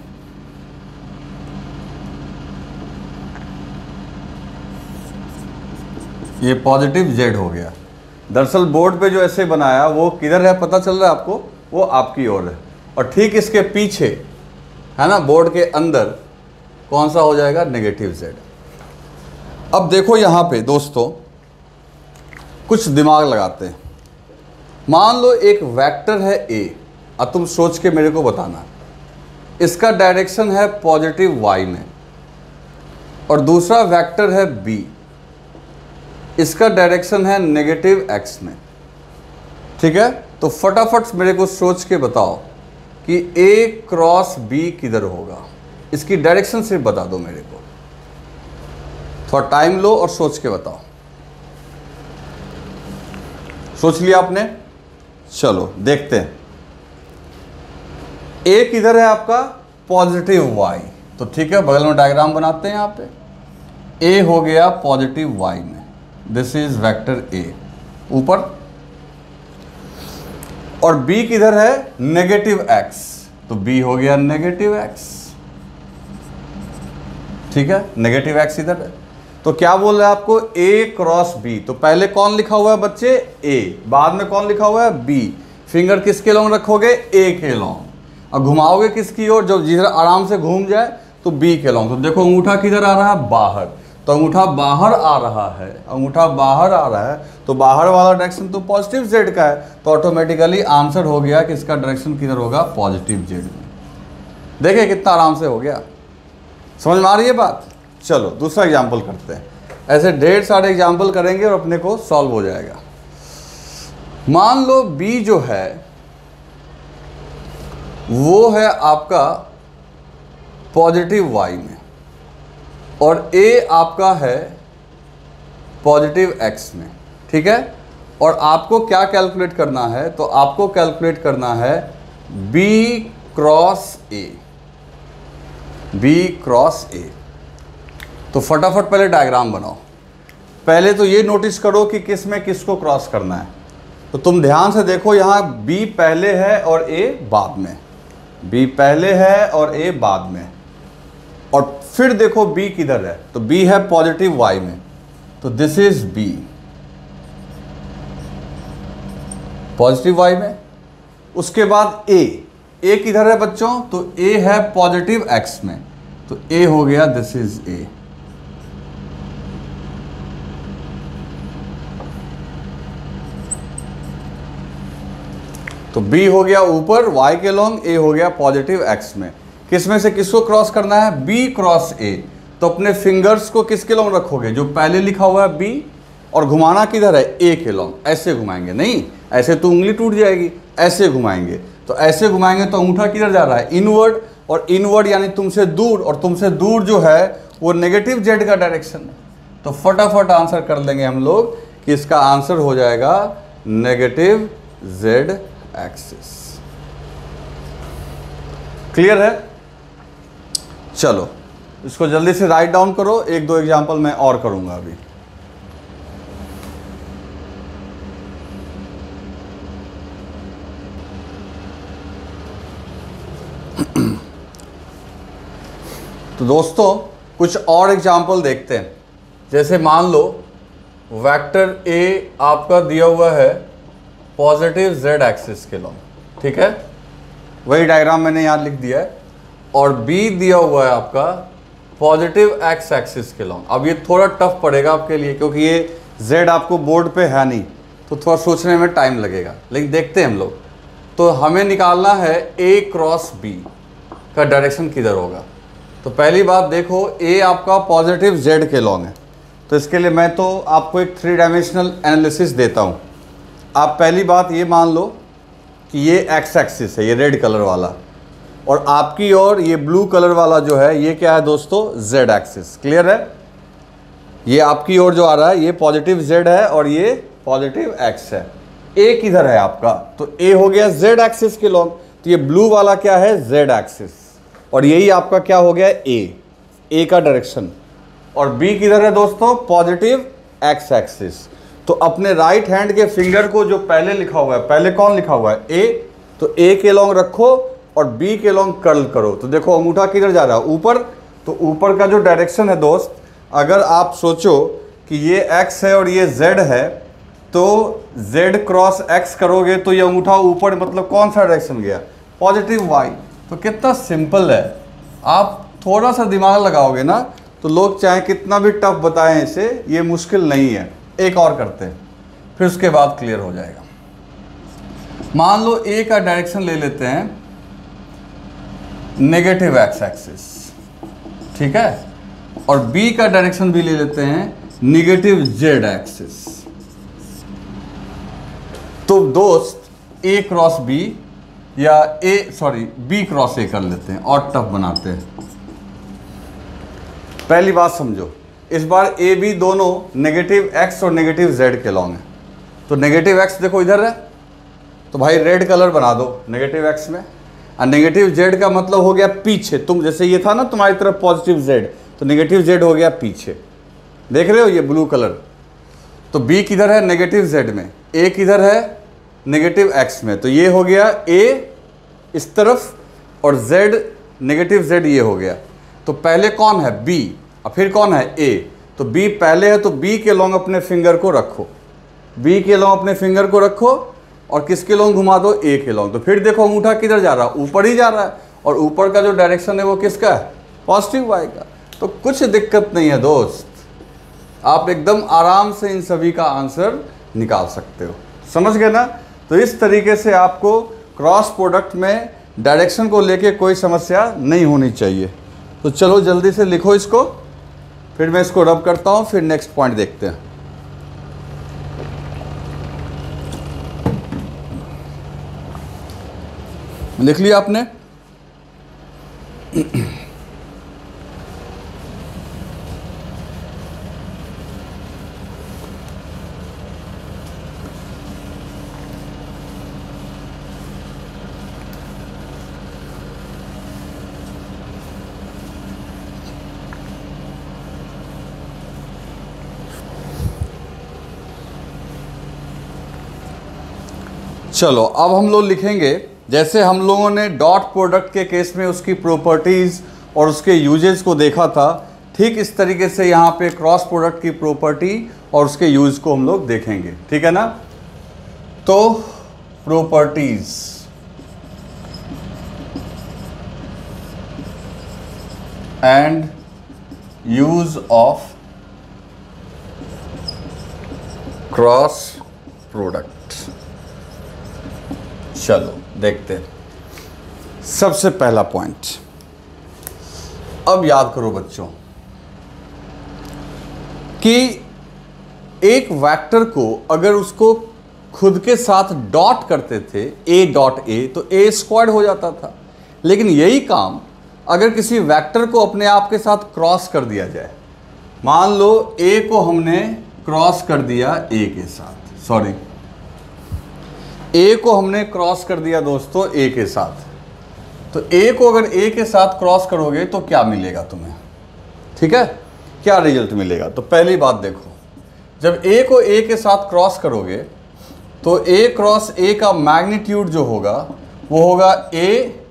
Speaker 1: ये पॉजिटिव जेड हो गया। दरअसल बोर्ड पे जो ऐसे बनाया वो किधर है पता चल रहा है आपको, वो आपकी ओर है। और ठीक इसके पीछे है ना, बोर्ड के अंदर कौन सा हो जाएगा, नेगेटिव z। अब देखो यहाँ पे दोस्तों कुछ दिमाग लगाते हैं। मान लो एक वेक्टर है a, अब तुम सोच के मेरे को बताना, इसका डायरेक्शन है पॉजिटिव y में, और दूसरा वेक्टर है b, इसका डायरेक्शन है नेगेटिव x में। ठीक है, तो फटाफट मेरे को सोच के बताओ कि a क्रॉस b किधर होगा, इसकी डायरेक्शन सिर्फ बता दो मेरे को। थोड़ा टाइम लो और सोच के बताओ। सोच लिया आपने? चलो देखते हैं। a किधर है आपका, पॉजिटिव y, तो ठीक है बगल में डायग्राम बनाते हैं। यहाँ पे a हो गया पॉजिटिव y में, दिस इज वेक्टर a ऊपर, और b किधर है, नेगेटिव x, तो b हो गया नेगेटिव x। ठीक है, नेगेटिव x इधर है। तो क्या बोल रहा है आपको, a क्रॉस b, तो पहले कौन लिखा हुआ है बच्चे, a, बाद में कौन लिखा हुआ है, b। फिंगर किसके लॉन्ग रखोगे, a के लॉन्ग, और घुमाओगे किसकी ओर, जो जिधर आराम से घूम जाए तो b के लॉन्ग। तो देखो अंगूठा किधर आ रहा है, बाहर, तो अंगूठा बाहर आ रहा है, अंगूठा बाहर आ रहा है, तो बाहर वाला डायरेक्शन तो पॉजिटिव z का है, तो ऑटोमेटिकली आंसर हो गया कि इसका डायरेक्शन किधर होगा, पॉजिटिव z में। देखिए कितना आराम से हो गया, समझ में आ रही है बात। चलो दूसरा एग्जाम्पल करते हैं। ऐसे ढेर सारे एग्जाम्पल करेंगे और अपने को सॉल्व हो जाएगा। मान लो b जो है वो है आपका पॉजिटिव y में, और a आपका है पॉजिटिव x में। ठीक है, और आपको क्या कैलकुलेट करना है, तो आपको कैलकुलेट करना है b cross a, b cross a। तो फटाफट पहले डायग्राम बनाओ। पहले तो ये नोटिस करो कि किस में किसको क्रॉस करना है। तो तुम ध्यान से देखो, यहाँ b पहले है और a बाद में, b पहले है और a बाद में, और फिर देखो b किधर है, तो b है पॉजिटिव y में, तो this is b positive y में। उसके बाद a किधर है बच्चों, तो a है पॉजिटिव x में, तो a हो गया दिस इज a। तो b हो गया ऊपर y के लॉन्ग, a हो गया पॉजिटिव x में। किस में से किसको क्रॉस करना है, b क्रॉस a। तो अपने फिंगर्स को किसके लॉन्ग रखोगे, जो पहले लिखा हुआ है b, और घुमाना किधर है, a के लॉन्ग। ऐसे घुमाएंगे, नहीं ऐसे तो उंगली टूट जाएगी, ऐसे घुमाएंगे। तो ऐसे घुमाएंगे तो अंगूठा किधर जा रहा है, इनवर्ड, और इनवर्ड यानी तुमसे दूर, और तुमसे दूर जो है वो नेगेटिव z का डायरेक्शन है। तो फटाफट आंसर कर लेंगे हम लोग कि इसका आंसर हो जाएगा नेगेटिव z एक्सिस। क्लियर है? चलो इसको जल्दी से राइट डाउन करो, एक दो एग्जांपल मैं और करूंगा अभी। तो दोस्तों कुछ और एग्जांपल देखते हैं। जैसे मान लो वेक्टर a आपका दिया हुआ है पॉजिटिव z एक्सिस के लॉन्ग, ठीक है, वही डायग्राम मैंने यहाँ लिख दिया है, और b दिया हुआ है आपका पॉजिटिव x एक्सिस के लॉन्ग। अब ये थोड़ा टफ पड़ेगा आपके लिए, क्योंकि ये z आपको बोर्ड पे है नहीं, तो थोड़ा सोचने में टाइम लगेगा, लेकिन देखते हैं हम लोग। तो हमें निकालना है a क्रॉस b का डायरेक्शन किधर होगा। तो पहली बात देखो, a आपका पॉजिटिव z के लॉन्ग है, तो इसके लिए मैं तो आपको एक 3 डायमेंशनल एनालिसिस देता हूँ। आप पहली बात ये मान लो कि ये x एक्सिस है, ये रेड कलर वाला, और आपकी ओर ये ब्लू कलर वाला जो है ये क्या है दोस्तों, z एक्सिस। क्लियर है? ये आपकी ओर जो आ रहा है ये पॉजिटिव z है और ये पॉजिटिव x है। a किधर है आपका, तो a हो गया z एक्सिस के लॉन्ग, तो ये ब्लू वाला क्या है, z एक्सिस, और यही आपका क्या हो गया, a का डायरेक्शन। और b किधर है दोस्तों, पॉजिटिव x एक्सिस। तो अपने राइट हैंड के फिंगर को जो पहले लिखा हुआ है, पहले कौन लिखा हुआ है, a, तो a के लॉन्ग रखो और b के लॉन्ग कर्ल करो। तो देखो अंगूठा किधर जा रहा है, ऊपर, तो ऊपर का जो डायरेक्शन है दोस्त, अगर आप सोचो कि ये x है और ये z है, तो z क्रॉस x करोगे तो ये अंगूठा ऊपर, मतलब कौन सा डायरेक्शन गया, पॉजिटिव y। तो कितना सिंपल है, आप थोड़ा सा दिमाग लगाओगे ना तो लोग चाहे कितना भी टफ बताएं इसे, ये मुश्किल नहीं है। एक और करते हैं फिर उसके बाद क्लियर हो जाएगा। मान लो a का डायरेक्शन ले लेते हैं नेगेटिव x एक्सिस, ठीक है, और b का डायरेक्शन भी ले लेते हैं नेगेटिव z एक्सिस। तो दोस्त a क्रॉस b या b क्रॉस a कर लेते हैं और टफ बनाते हैं। पहली बात समझो, इस बार a b दोनों नेगेटिव x और नेगेटिव z के लॉन्ग है। तो नेगेटिव x देखो इधर है, तो भाई रेड कलर बना दो नेगेटिव x में, और नेगेटिव z का मतलब हो गया पीछे। तुम जैसे ये था ना तुम्हारी तरफ पॉजिटिव z, तो नेगेटिव z हो गया पीछे, देख रहे हो ये ब्लू कलर। तो b किधर है, नेगेटिव z में, a किधर है, नेगेटिव x में। तो ये हो गया a इस तरफ और z नेगेटिव z ये हो गया। तो पहले कौन है, b, और फिर कौन है, a। तो b पहले है, तो b के लॉन्ग अपने फिंगर को रखो, b के लॉन्ग अपने फिंगर को रखो और किसके लॉन्ग घुमा दो, a के लॉन्ग। तो फिर देखो अंगूठा किधर जा रहा है, ऊपर ही जा रहा है, और ऊपर का जो डायरेक्शन है वो किसका है, पॉजिटिव y का। तो कुछ दिक्कत नहीं है दोस्त, आप एकदम आराम से इन सभी का आंसर निकाल सकते हो, समझ गए ना। तो इस तरीके से आपको क्रॉस प्रोडक्ट में डायरेक्शन को लेके कोई समस्या नहीं होनी चाहिए। तो चलो जल्दी से लिखो इसको, फिर मैं इसको रब करता हूँ, फिर नेक्स्ट पॉइंट देखते हैं। लिख लिया आपने? चलो अब हम लोग लिखेंगे, जैसे हम लोगों ने डॉट प्रोडक्ट के केस में उसकी प्रॉपर्टीज़ और उसके यूजेस को देखा था, ठीक इस तरीके से यहाँ पे क्रॉस प्रोडक्ट की प्रॉपर्टी और उसके यूज को हम लोग देखेंगे, ठीक है ना। तो properties and use of cross product. चलो देखते हैं। सबसे पहला पॉइंट, अब याद करो बच्चों कि एक वेक्टर को अगर उसको खुद के साथ डॉट करते थे a डॉट a, तो a स्क्वायर्ड हो जाता था। लेकिन यही काम अगर किसी वेक्टर को अपने आप के साथ क्रॉस कर दिया जाए, मान लो a को हमने क्रॉस कर दिया a के साथ, सॉरी a को हमने क्रॉस कर दिया दोस्तों a के साथ, तो a को अगर a के साथ क्रॉस करोगे तो क्या मिलेगा तुम्हें, ठीक है, क्या रिजल्ट मिलेगा। तो पहली बात देखो, जब a को a के साथ क्रॉस करोगे तो a क्रॉस a का मैग्नीट्यूड जो होगा वो होगा a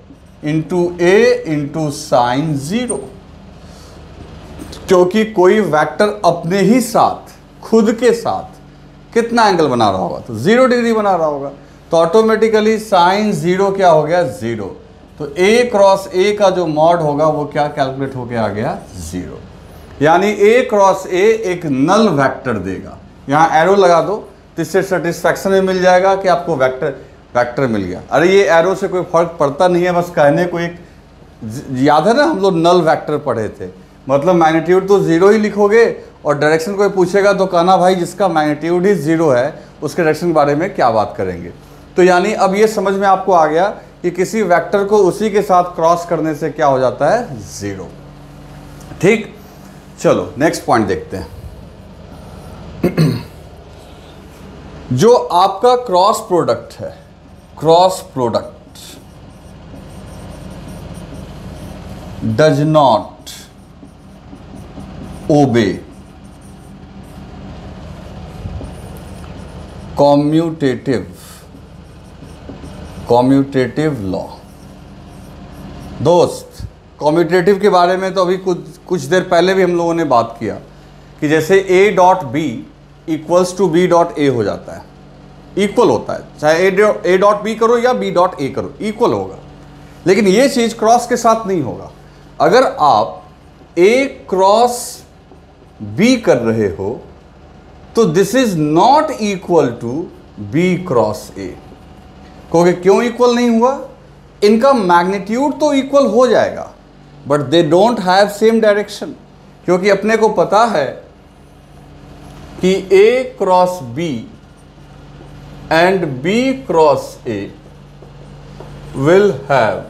Speaker 1: इंटू साइन 0, क्योंकि कोई वेक्टर अपने ही साथ खुद के साथ कितना एंगल बना रहा होगा, तो 0 डिग्री बना रहा होगा। तो ऑटोमेटिकली साइन 0 क्या हो गया, 0। तो a क्रॉस a का जो मॉड होगा वो क्या कैलकुलेट होके आ गया, 0। यानी a क्रॉस a एक नल वेक्टर देगा। यहाँ एरो लगा दो तो इससे सेटिस्फैक्शन में मिल जाएगा कि आपको वेक्टर मिल गया। अरे ये एरो से कोई फर्क पड़ता नहीं है, बस कहने को एक, याद है ना हम लोग नल वेक्टर पढ़े थे, मतलब मैग्नीट्यूड तो 0 ही लिखोगे और डायरेक्शन कोई पूछेगा तो कहना भाई जिसका मैग्नीट्यूड ही 0 है उसके डायरेक्शन के बारे में क्या बात करेंगे। तो यानी अब ये समझ में आपको आ गया कि किसी वेक्टर को उसी के साथ क्रॉस करने से क्या हो जाता है, 0। ठीक, चलो नेक्स्ट पॉइंट देखते हैं। जो आपका क्रॉस प्रोडक्ट है, cross product does not obey commutative law. दोस्त कॉम्यूटेटिव के बारे में तो अभी कुछ देर पहले भी हम लोगों ने बात किया कि जैसे a dot b equals to B dot A हो जाता है, इक्वल होता है, चाहे ए डॉट बी करो या बी डॉट ए करो, इक्वल होगा। लेकिन ये चीज़ क्रॉस के साथ नहीं होगा। अगर आप ए क्रॉस बी कर रहे हो तो this is not equal to B cross A. कहोगे क्यों इक्वल नहीं हुआ? इनका मैग्नीट्यूड तो इक्वल हो जाएगा but they don't have same direction, क्योंकि अपने को पता है कि A cross B and B cross A will have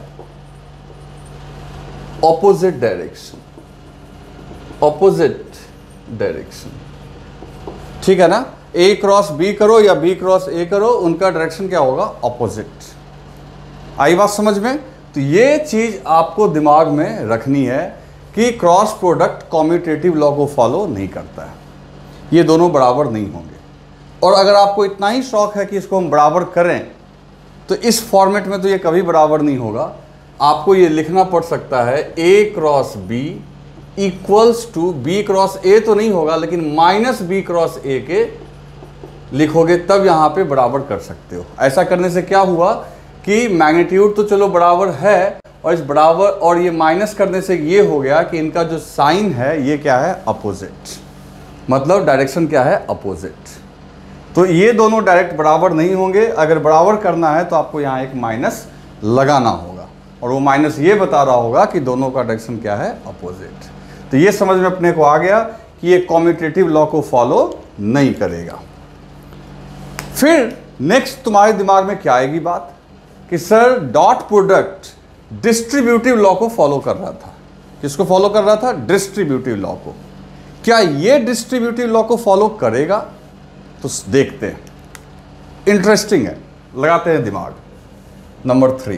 Speaker 1: opposite direction, opposite direction, ठीक है ना। ए क्रॉस बी करो या बी क्रॉस ए करो, उनका डायरेक्शन क्या होगा? ऑपोजिट। आई बात समझ में? तो ये चीज आपको दिमाग में रखनी है कि क्रॉस प्रोडक्ट कॉम्यूटेटिव लॉ को फॉलो नहीं करता है, ये दोनों बराबर नहीं होंगे। और अगर आपको इतना ही शौक है कि इसको हम बराबर करें तो इस फॉर्मेट में तो ये कभी बराबर नहीं होगा। आपको ये लिखना पड़ सकता है A cross B equals to B cross A, तो नहीं होगा लेकिन माइनस बी क्रॉस ए के लिखोगे तब यहां पे बराबर कर सकते हो। ऐसा करने से क्या हुआ कि मैग्नीट्यूड तो चलो बराबर है, और इस बराबर और ये माइनस करने से ये हो गया कि इनका जो साइन है ये क्या है? अपोजिट, मतलब डायरेक्शन क्या है? अपोजिट। तो ये दोनों डायरेक्ट बराबर नहीं होंगे। अगर बराबर करना है तो आपको यहाँ एक माइनस लगाना होगा, और वो माइनस ये बता रहा होगा कि दोनों का डायरेक्शन क्या है? अपोजिट। तो ये समझ में अपने को आ गया कि ये कॉम्यूटेटिव लॉ को फॉलो नहीं करेगा। फिर नेक्स्ट तुम्हारे दिमाग में क्या आएगी बात कि sir dot product distributive law को फॉलो कर रहा था। किसको फॉलो कर रहा था? डिस्ट्रीब्यूटिव लॉ को। क्या ये डिस्ट्रीब्यूटिव लॉ को फॉलो करेगा? तो देखते हैं, इंटरेस्टिंग है, लगाते हैं दिमाग। Number 3,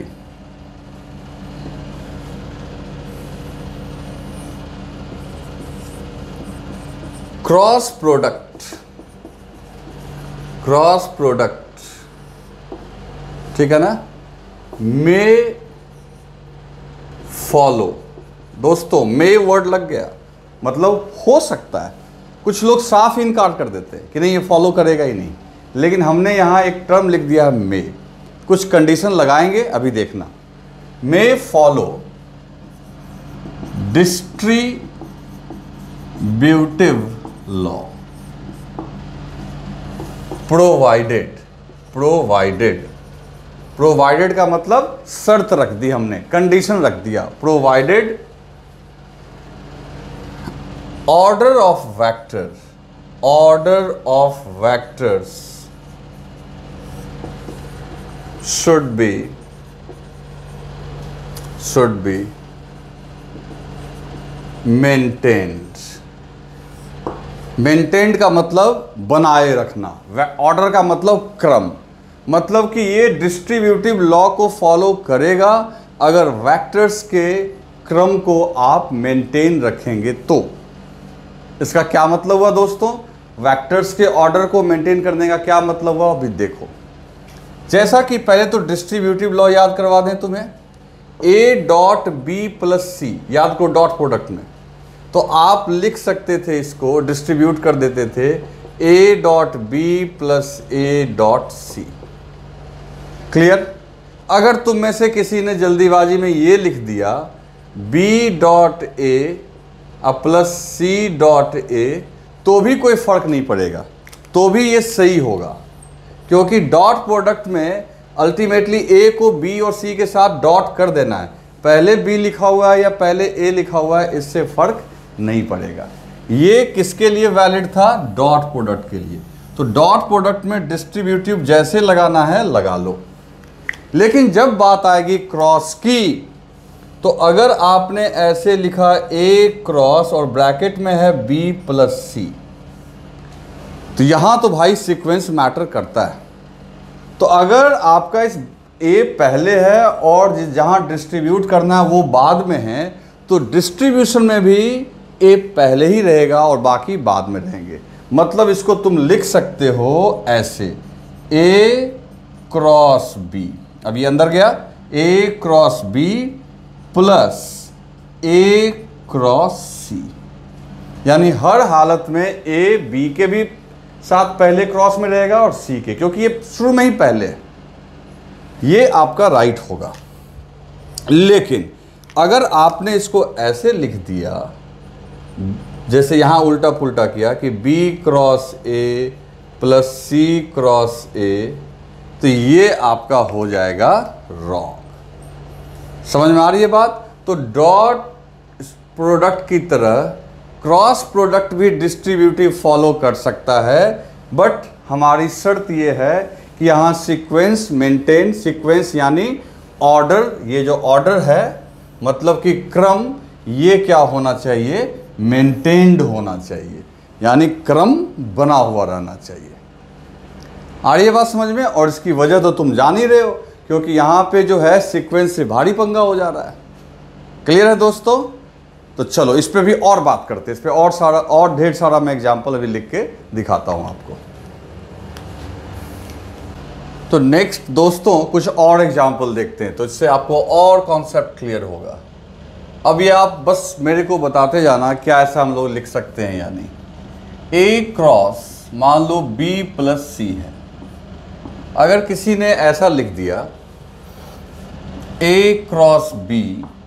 Speaker 1: cross product, cross product, ठीक है ना, मे फॉलो। दोस्तों मे वर्ड लग गया, मतलब हो सकता है। कुछ लोग साफ इनकार कर देते हैं कि नहीं ये फॉलो करेगा ही नहीं, लेकिन हमने यहां एक टर्म लिख दिया है मे। कुछ कंडीशन लगाएंगे, अभी देखना। May follow distributive law provided, provided, provided का मतलब शर्त रख दी हमने, कंडीशन रख दिया। Provided order of vector, order of vectors should be maintained। Maintained का मतलब बनाए रखना, ऑर्डर का मतलब क्रम, मतलब कि ये डिस्ट्रीब्यूटिव लॉ को फॉलो करेगा अगर वेक्टर्स के क्रम को आप मेंटेन रखेंगे तो। इसका क्या मतलब हुआ दोस्तों? वेक्टर्स के ऑर्डर को मेंटेन करने का क्या मतलब हुआ अभी देखो। जैसा कि पहले तो डिस्ट्रीब्यूटिव लॉ याद करवा दें तुम्हें, A dot B plus C, याद करो डॉट प्रोडक्ट में, तो आप लिख सकते थे इसको, डिस्ट्रीब्यूट कर देते थे A dot B plus A dot C. Clear? अगर तुम में से किसी ने जल्दीबाजी में ये लिख दिया B dot A plus C dot A, तो भी कोई फर्क नहीं पड़ेगा, तो भी ये सही होगा, क्योंकि डॉट प्रोडक्ट में अल्टीमेटली ए को बी और सी के साथ डॉट कर देना है। पहले बी लिखा हुआ है या पहले ए लिखा हुआ है, इससे फर्क नहीं पड़ेगा। ये किसके लिए वैलिड था? डॉट प्रोडक्ट के लिए। तो डॉट प्रोडक्ट में डिस्ट्रीब्यूटिव जैसे लगाना है लगा लो। लेकिन जब बात आएगी क्रॉस की, तो अगर आपने ऐसे लिखा ए क्रॉस और ब्रैकेट में है बी प्लस सी, तो यहां तो भाई सीक्वेंस मैटर करता है। तो अगर आपका इस ए पहले है और जहां डिस्ट्रीब्यूट करना है वो बाद में है, तो डिस्ट्रीब्यूशन में भी ए पहले ही रहेगा और बाकी बाद में रहेंगे। मतलब इसको तुम लिख सकते हो ऐसे, ए क्रॉस बी, अब ये अंदर गया, A cross B plus A cross C, यानी हर हालत में ए बी के भी साथ पहले क्रॉस में रहेगा और सी के, क्योंकि ये शुरू में ही पहले है, ये आपका राइट होगा। लेकिन अगर आपने इसको ऐसे लिख दिया, जैसे यहां उल्टा पुल्टा किया कि B cross A plus C cross A, तो ये आपका हो जाएगा रॉन्ग। समझ में आ रही है बात? तो डॉट प्रोडक्ट की तरह क्रॉस प्रोडक्ट भी डिस्ट्रीब्यूटिव फॉलो कर सकता है, बट हमारी शर्त ये है कि यहाँ सीक्वेंस मेंटेन, सीक्वेंस यानी ऑर्डर, ये जो ऑर्डर है मतलब कि क्रम, ये क्या होना चाहिए? मेंटेन्ड होना चाहिए, यानी क्रम बना हुआ रहना चाहिए। आ रही है बात समझ में? और इसकी वजह तो तुम जान ही रहे हो, क्योंकि यहाँ पे जो है सीक्वेंस से भारी पंगा हो जा रहा है। क्लियर है दोस्तों? तो चलो इस पे भी और बात करते हैं, इस पे और सारा और ढेर सारा मैं एग्जाम्पल अभी लिख के दिखाता हूँ आपको। तो नेक्स्ट दोस्तों कुछ और एग्जाम्पल देखते हैं, तो इससे आपको और कॉन्सेप्ट क्लियर होगा। अब ये आप बस मेरे को बताते जाना क्या ऐसा हम लोग लिख सकते हैं, यानी A क्रॉस मान लो B प्लस C है। अगर किसी ने ऐसा लिख दिया A cross B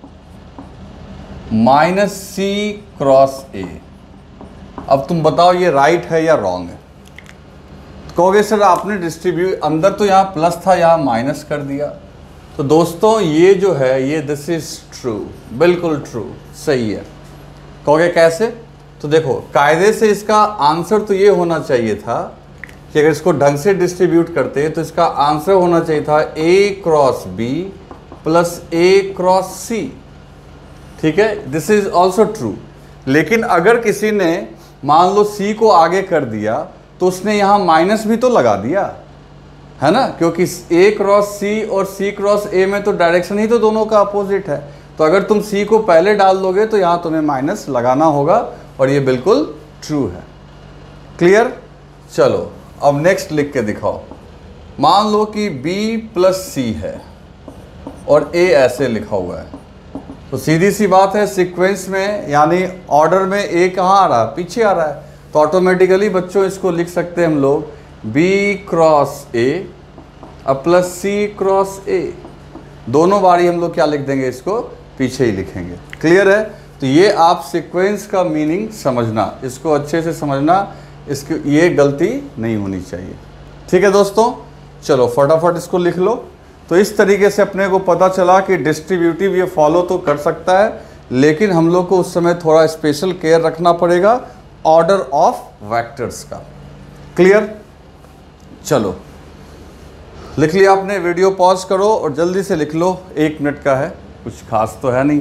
Speaker 1: minus C cross A, अब तुम बताओ ये राइट है या रॉन्ग है? कहोगे सर आपने डिस्ट्रीब्यूट, अंदर तो यहाँ प्लस था यहाँ माइनस कर दिया। तो दोस्तों ये जो है ये दिस इज ट्रू, बिल्कुल ट्रू, सही है। कहोगे कैसे? तो देखो कायदे से इसका आंसर तो ये होना चाहिए था कि अगर इसको ढंग से डिस्ट्रीब्यूट करते हैं तो इसका आंसर होना चाहिए था A cross B plus A cross C। ठीक है, दिस इज ऑल्सो ट्रू। लेकिन अगर किसी ने मान लो C को आगे कर दिया तो उसने यहाँ माइनस भी तो लगा दिया है ना, क्योंकि A क्रॉस C और C क्रॉस A में तो डायरेक्शन ही तो दोनों का अपोजिट है। तो अगर तुम C को पहले डाल दोगे तो यहाँ तुम्हें माइनस लगाना होगा, और ये बिल्कुल ट्रू है। क्लियर? चलो अब नेक्स्ट लिख के दिखाओ। मान लो कि B प्लस C है और A ऐसे लिखा हुआ है, तो सीधी सी बात है सीक्वेंस में यानी ऑर्डर में A कहाँ आ रहा है? पीछे आ रहा है। तो ऑटोमेटिकली बच्चों इसको लिख सकते हैं हम लोग B क्रॉस A अब प्लस C क्रॉस A। दोनों बारी हम लोग क्या लिख देंगे? इसको पीछे ही लिखेंगे। क्लियर है? तो ये आप सीक्वेंस का मीनिंग समझना, इसको अच्छे से समझना, इसकी ये गलती नहीं होनी चाहिए। ठीक है दोस्तों, चलो फटाफट इसको लिख लो। तो इस तरीके से अपने को पता चला कि डिस्ट्रीब्यूटिव ये फॉलो तो कर सकता है, लेकिन हम लोग को उस समय थोड़ा स्पेशल केयर रखना पड़ेगा ऑर्डर ऑफ वेक्टर्स का। क्लियर? चलो लिख लिया आपने? वीडियो पॉज करो और जल्दी से लिख लो, 1 मिनट का है, कुछ खास तो है नहीं।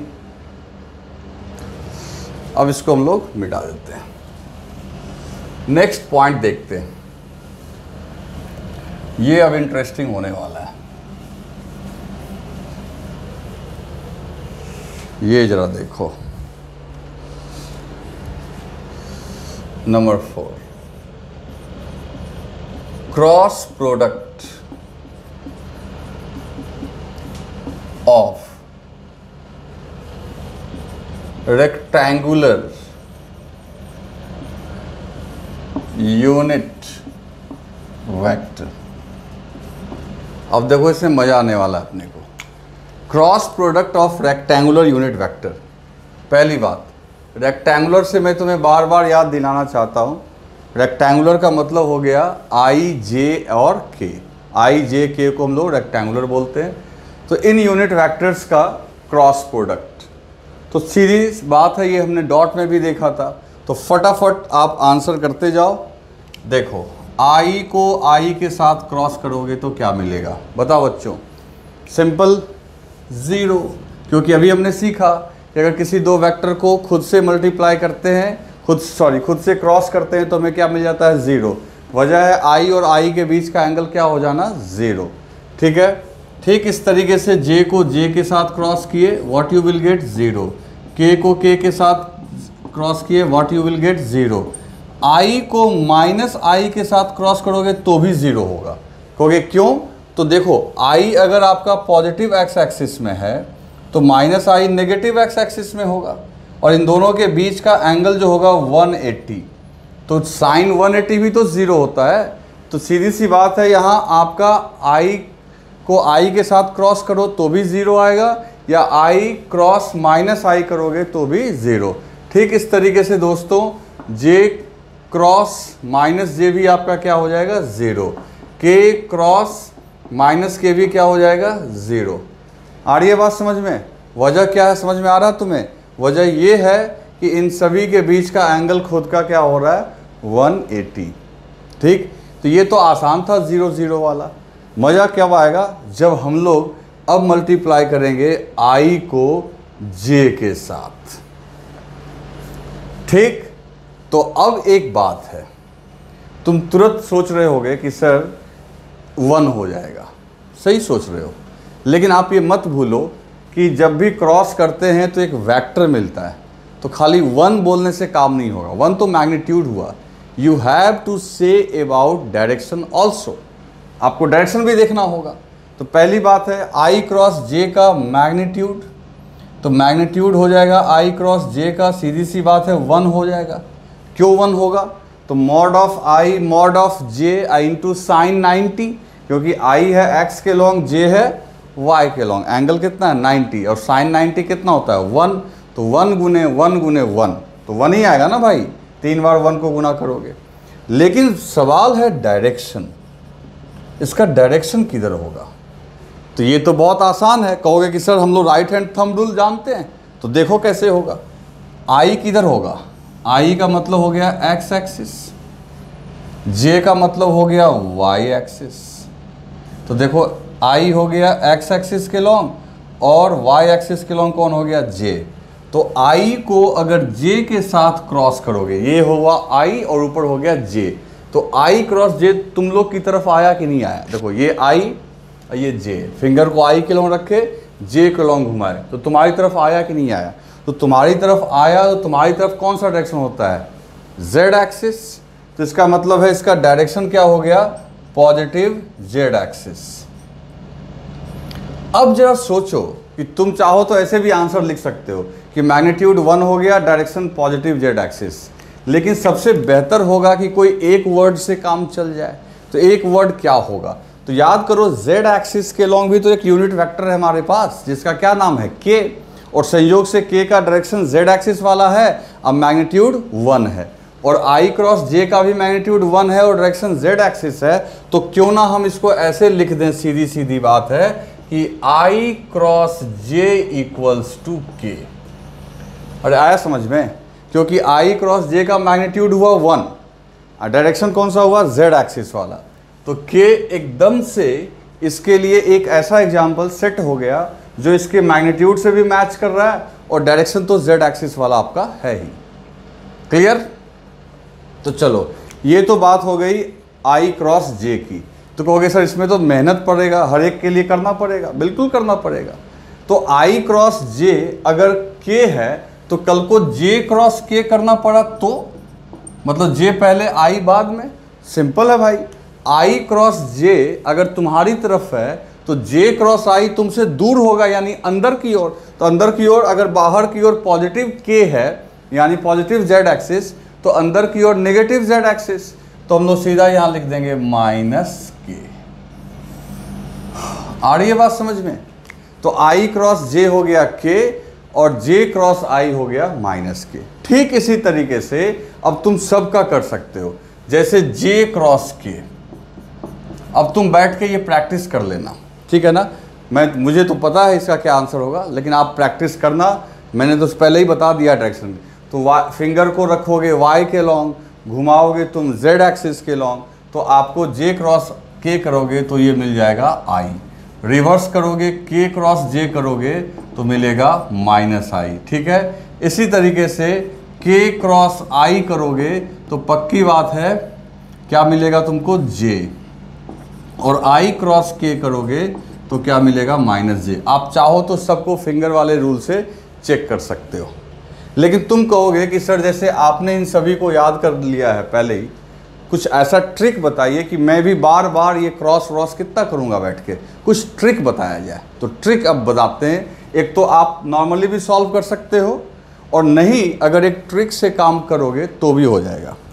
Speaker 1: अब इसको हम लोग मिटा देते हैं। नेक्स्ट पॉइंट देखते हैं, ये अब इंटरेस्टिंग होने वाला है। ये जरा देखो, number 4, cross product of rectangular unit vector. अब देखो इसमें मजा आने वाला है अपने को। Cross product of rectangular unit vector. पहली बात, रेक्टेंगुलर से मैं तुम्हें बार बार याद दिलाना चाहता हूँ, रेक्टेंगुलर का मतलब हो गया I, J और K। I, J, K को हम लोग रेक्टेंगुलर बोलते हैं। तो इन यूनिट वेक्टर्स का क्रॉस प्रोडक्ट, तो सीधी बात है, ये हमने डॉट में भी देखा था। तो फटाफट आप आंसर करते जाओ। देखो I को I के साथ क्रॉस करोगे तो क्या मिलेगा? बताओ बच्चों। सिंपल, 0, क्योंकि अभी हमने सीखा कि अगर किसी दो वेक्टर को खुद से मल्टीप्लाई करते हैं, खुद से क्रॉस करते हैं तो हमें क्या मिल जाता है? 0। वजह है I और I के बीच का एंगल क्या हो जाना? 0। ठीक है, ठीक इस तरीके से J को J के साथ क्रॉस किए, what you will get? 0। K को K के साथ क्रॉस किए, what you will get? 0। I को माइनस I के साथ क्रॉस करोगे तो भी 0 होगा। कहोगे क्यों? तो देखो I अगर आपका पॉजिटिव एक्स एक्सिस में है तो minus I negative X axis में होगा, और इन दोनों के बीच का एंगल जो होगा 180। तो साइन 180 भी तो 0 होता है। तो सीधी सी बात है, यहाँ आपका i को i के साथ क्रॉस करो तो भी 0 आएगा, या i क्रॉस माइनस i करोगे तो भी 0। ठीक इस तरीके से दोस्तों j क्रॉस माइनस j भी आपका क्या हो जाएगा 0, k क्रॉस माइनस के भी क्या हो जाएगा 0। आ रही है बात समझ में? वजह क्या है, समझ में आ रहा है तुम्हें? वजह ये है कि इन सभी के बीच का एंगल खुद का क्या हो रहा है 180। ठीक, तो ये तो आसान था 0 0 वाला। मज़ा कब आएगा जब हम लोग अब मल्टीप्लाई करेंगे i को j के साथ। ठीक, तो अब एक बात है, तुम तुरंत सोच रहे होगे कि सर 1 हो जाएगा, सही सोच रहे हो, लेकिन आप ये मत भूलो कि जब भी क्रॉस करते हैं तो एक वेक्टर मिलता है, तो खाली 1 बोलने से काम नहीं होगा। 1 तो मैग्नीट्यूड हुआ, you have to say about direction also, आपको डायरेक्शन भी देखना होगा। तो पहली बात है i क्रॉस j का मैग्नीट्यूड, तो मैग्नीट्यूड हो जाएगा i क्रॉस j का, सीधी सी बात है 1 हो जाएगा। क्यों 1 होगा? तो mod of i mod of j into sine 90, क्योंकि i है x के लॉन्ग, j है y के लॉन्ग, एंगल कितना है 90, और साइन 90 कितना होता है 1, तो 1 गुने 1 गुने 1 तो 1 ही आएगा ना भाई, 3 बार 1 को गुना करोगे। लेकिन सवाल है डायरेक्शन, इसका डायरेक्शन किधर होगा? तो ये तो बहुत आसान है, कहोगे कि सर हम लोग राइट हैंड थंब रूल जानते हैं, तो देखो कैसे होगा। i किधर होगा? i का मतलब हो गया x एक्सिस, j का मतलब हो गया y एक्सिस। तो देखो i हो गया x एक्सिस के लॉन्ग और y एक्सिस के लॉन्ग कौन हो गया j। तो i को अगर j के साथ क्रॉस करोगे, ये हुआ i और ऊपर हो गया j, तो i क्रॉस j तुम लोग की तरफ आया कि नहीं आया? देखो ये i और ये j, फिंगर को i के लॉन्ग रखे, j के लॉन्ग घुमाए, तो तुम्हारी तरफ आया कि नहीं आया? तो तुम्हारी तरफ आया, तो तुम्हारी तरफ कौन सा डायरेक्शन होता है? z axis. तो इसका मतलब है इसका डायरेक्शन क्या हो गया? Positive z axis. अब जरा सोचो कि तुम चाहो तो ऐसे भी आंसर लिख सकते हो कि मैग्नीट्यूड 1 हो गया, डायरेक्शन पॉजिटिव z एक्सिस, लेकिन सबसे बेहतर होगा कि कोई एक वर्ड से काम चल जाए। तो एक वर्ड क्या होगा? तो याद करो z एक्सिस के लॉन्ग भी तो एक यूनिट वेक्टर है हमारे पास, जिसका क्या नाम है k, और संयोग से k का डायरेक्शन z एक्सिस वाला है, अब मैग्नीट्यूड 1 है, और i क्रॉस j का भी मैग्नीट्यूड 1 है और डायरेक्शन z एक्सिस है। तो क्यों ना हम इसको ऐसे लिख दें, सीधी सीधी बात है कि i cross j equals to k। अरे आया समझ में? क्योंकि i क्रॉस j का मैग्नीट्यूड हुआ 1, डायरेक्शन कौन सा हुआ? z एक्सिस वाला, तो k एकदम से इसके लिए एक ऐसा एग्जाम्पल सेट हो गया जो इसके मैग्नीट्यूड से भी मैच कर रहा है और डायरेक्शन तो z एक्सिस वाला आपका है ही। क्लियर? तो चलो ये तो बात हो गई i क्रॉस j की। तो कहोगे सर इसमें तो मेहनत पड़ेगा, हर एक के लिए करना पड़ेगा। बिल्कुल करना पड़ेगा। तो i क्रॉस j अगर k है तो कल को j क्रॉस k करना पड़ा तो मतलब j पहले i बाद में, सिंपल है भाई। i क्रॉस j अगर तुम्हारी तरफ है तो j क्रॉस i तुमसे दूर होगा, यानी अंदर की ओर। तो अंदर की ओर अगर बाहर की ओर पॉजिटिव k है यानी पॉजिटिव z एक्सिस, तो अंदर की ओर नेगेटिव z एक्सिस, तो हम लोग सीधा यहां लिख देंगे माइनस k। आ रही है बात समझ में? तो i क्रॉस j हो गया k और j क्रॉस i हो गया माइनस k। ठीक इसी तरीके से अब तुम सबका कर सकते हो, जैसे j क्रॉस k। अब तुम बैठ के ये प्रैक्टिस कर लेना, ठीक है ना? मुझे तो पता है इसका क्या आंसर होगा, लेकिन आप प्रैक्टिस करना। मैंने तो पहले ही बता दिया डायरेक्शन। तो फिंगर को रखोगे y के लॉन्ग, घुमाओगे तुम z एक्सिस के लॉन्ग, तो आपको j क्रॉस k करोगे तो ये मिल जाएगा i। रिवर्स करोगे k क्रॉस j करोगे तो मिलेगा माइनस i। ठीक है, इसी तरीके से k क्रॉस i करोगे तो पक्की बात है क्या मिलेगा तुमको? j। और i क्रॉस k करोगे तो क्या मिलेगा? Minus j। आप चाहो तो सबको फिंगर वाले रूल से चेक कर सकते हो, लेकिन तुम कहोगे कि सर जैसे आपने इन सभी को याद कर लिया है पहले ही, कुछ ऐसा ट्रिक बताइए कि मैं भी बार बार ये क्रॉस व्रॉस कितना करूँगा बैठ के, कुछ ट्रिक बताया जाए। तो ट्रिक अब बताते हैं। एक तो आप नॉर्मली भी सॉल्व कर सकते हो, और नहीं अगर एक ट्रिक से काम करोगे तो भी हो जाएगा।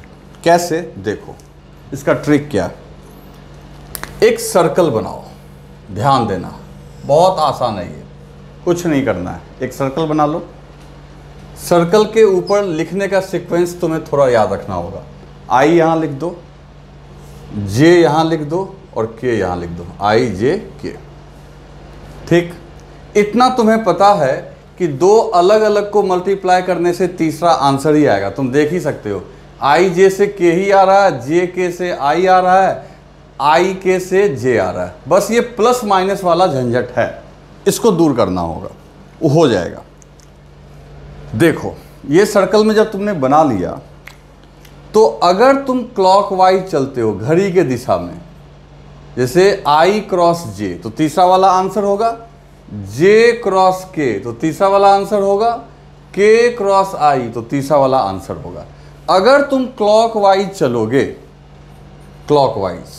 Speaker 1: कैसे, देखो इसका ट्रिक क्या है। एक सर्कल बनाओ, ध्यान देना, बहुत आसान है ये, कुछ नहीं करना है। एक सर्कल बना लो, सर्कल के ऊपर लिखने का सीक्वेंस तुम्हें थोड़ा याद रखना होगा। आई यहाँ लिख दो, जे यहाँ लिख दो और के यहाँ लिख दो, आई जे के। ठीक, इतना तुम्हें पता है कि दो अलग अलग को मल्टीप्लाई करने से तीसरा आंसर ही आएगा। तुम देख ही सकते हो, आई जे से के ही आ रहा है, जे के से आई आ रहा है, आई के से जे आ रहा है। बस ये प्लस माइनस वाला झंझट है, इसको दूर करना होगा, वो हो जाएगा। देखो ये सर्कल में जब तुमने बना लिया तो अगर तुम क्लॉकवाइज चलते हो घड़ी के दिशा में, जैसे आई क्रॉस जे तो तीसरा वाला आंसर होगा, जे क्रॉस के तो तीसरा वाला आंसर होगा, के क्रॉस आई तो तीसरा वाला आंसर होगा। अगर तुम क्लॉकवाइज चलोगे, क्लॉकवाइज,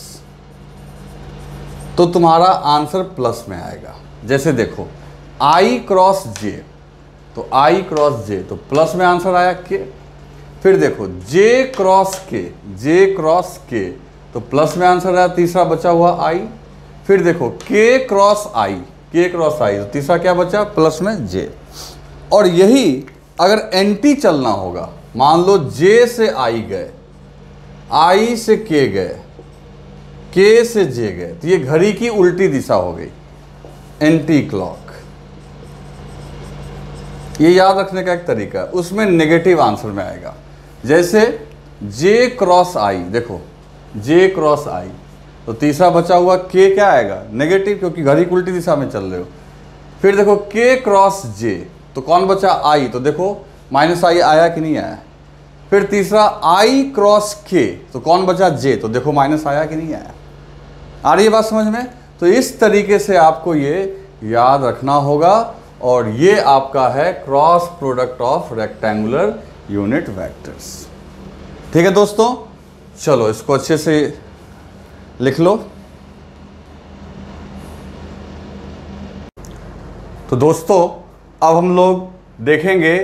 Speaker 1: तो तुम्हारा आंसर प्लस में आएगा। जैसे देखो आई क्रॉस जे तो आई क्रॉस जे तो प्लस में आंसर आया के। फिर देखो जे क्रॉस के तो प्लस में आंसर आया, तीसरा बचा हुआ आई। फिर देखो के क्रॉस आई तो तीसरा क्या बचा, प्लस में जे। और यही अगर एंटी चलना होगा, मान लो जे से आई गए, आई से के गए, के से जे गए, तो ये घड़ी की उल्टी दिशा हो गई, एंटी क्लॉक। ये याद रखने का एक तरीका है, उसमें नेगेटिव आंसर में आएगा। जैसे जे क्रॉस आई, देखो जे क्रॉस आई तो तीसरा बचा हुआ के क्या आएगा, नेगेटिव, क्योंकि घड़ी की उल्टी दिशा में चल रहे हो। फिर देखो के क्रॉस जे तो कौन बचा, आई, तो देखो माइनस आई आया कि नहीं आया। फिर तीसरा आई क्रॉस के तो कौन बचा, जे, तो देखो माइनस आया कि नहीं आया। आ रही है बात समझ में? तो इस तरीके से आपको ये याद रखना होगा, और ये आपका है cross product of rectangular unit vectors. ठीक है दोस्तों, चलो इसको अच्छे से लिख लो। तो दोस्तों अब हम लोग देखेंगे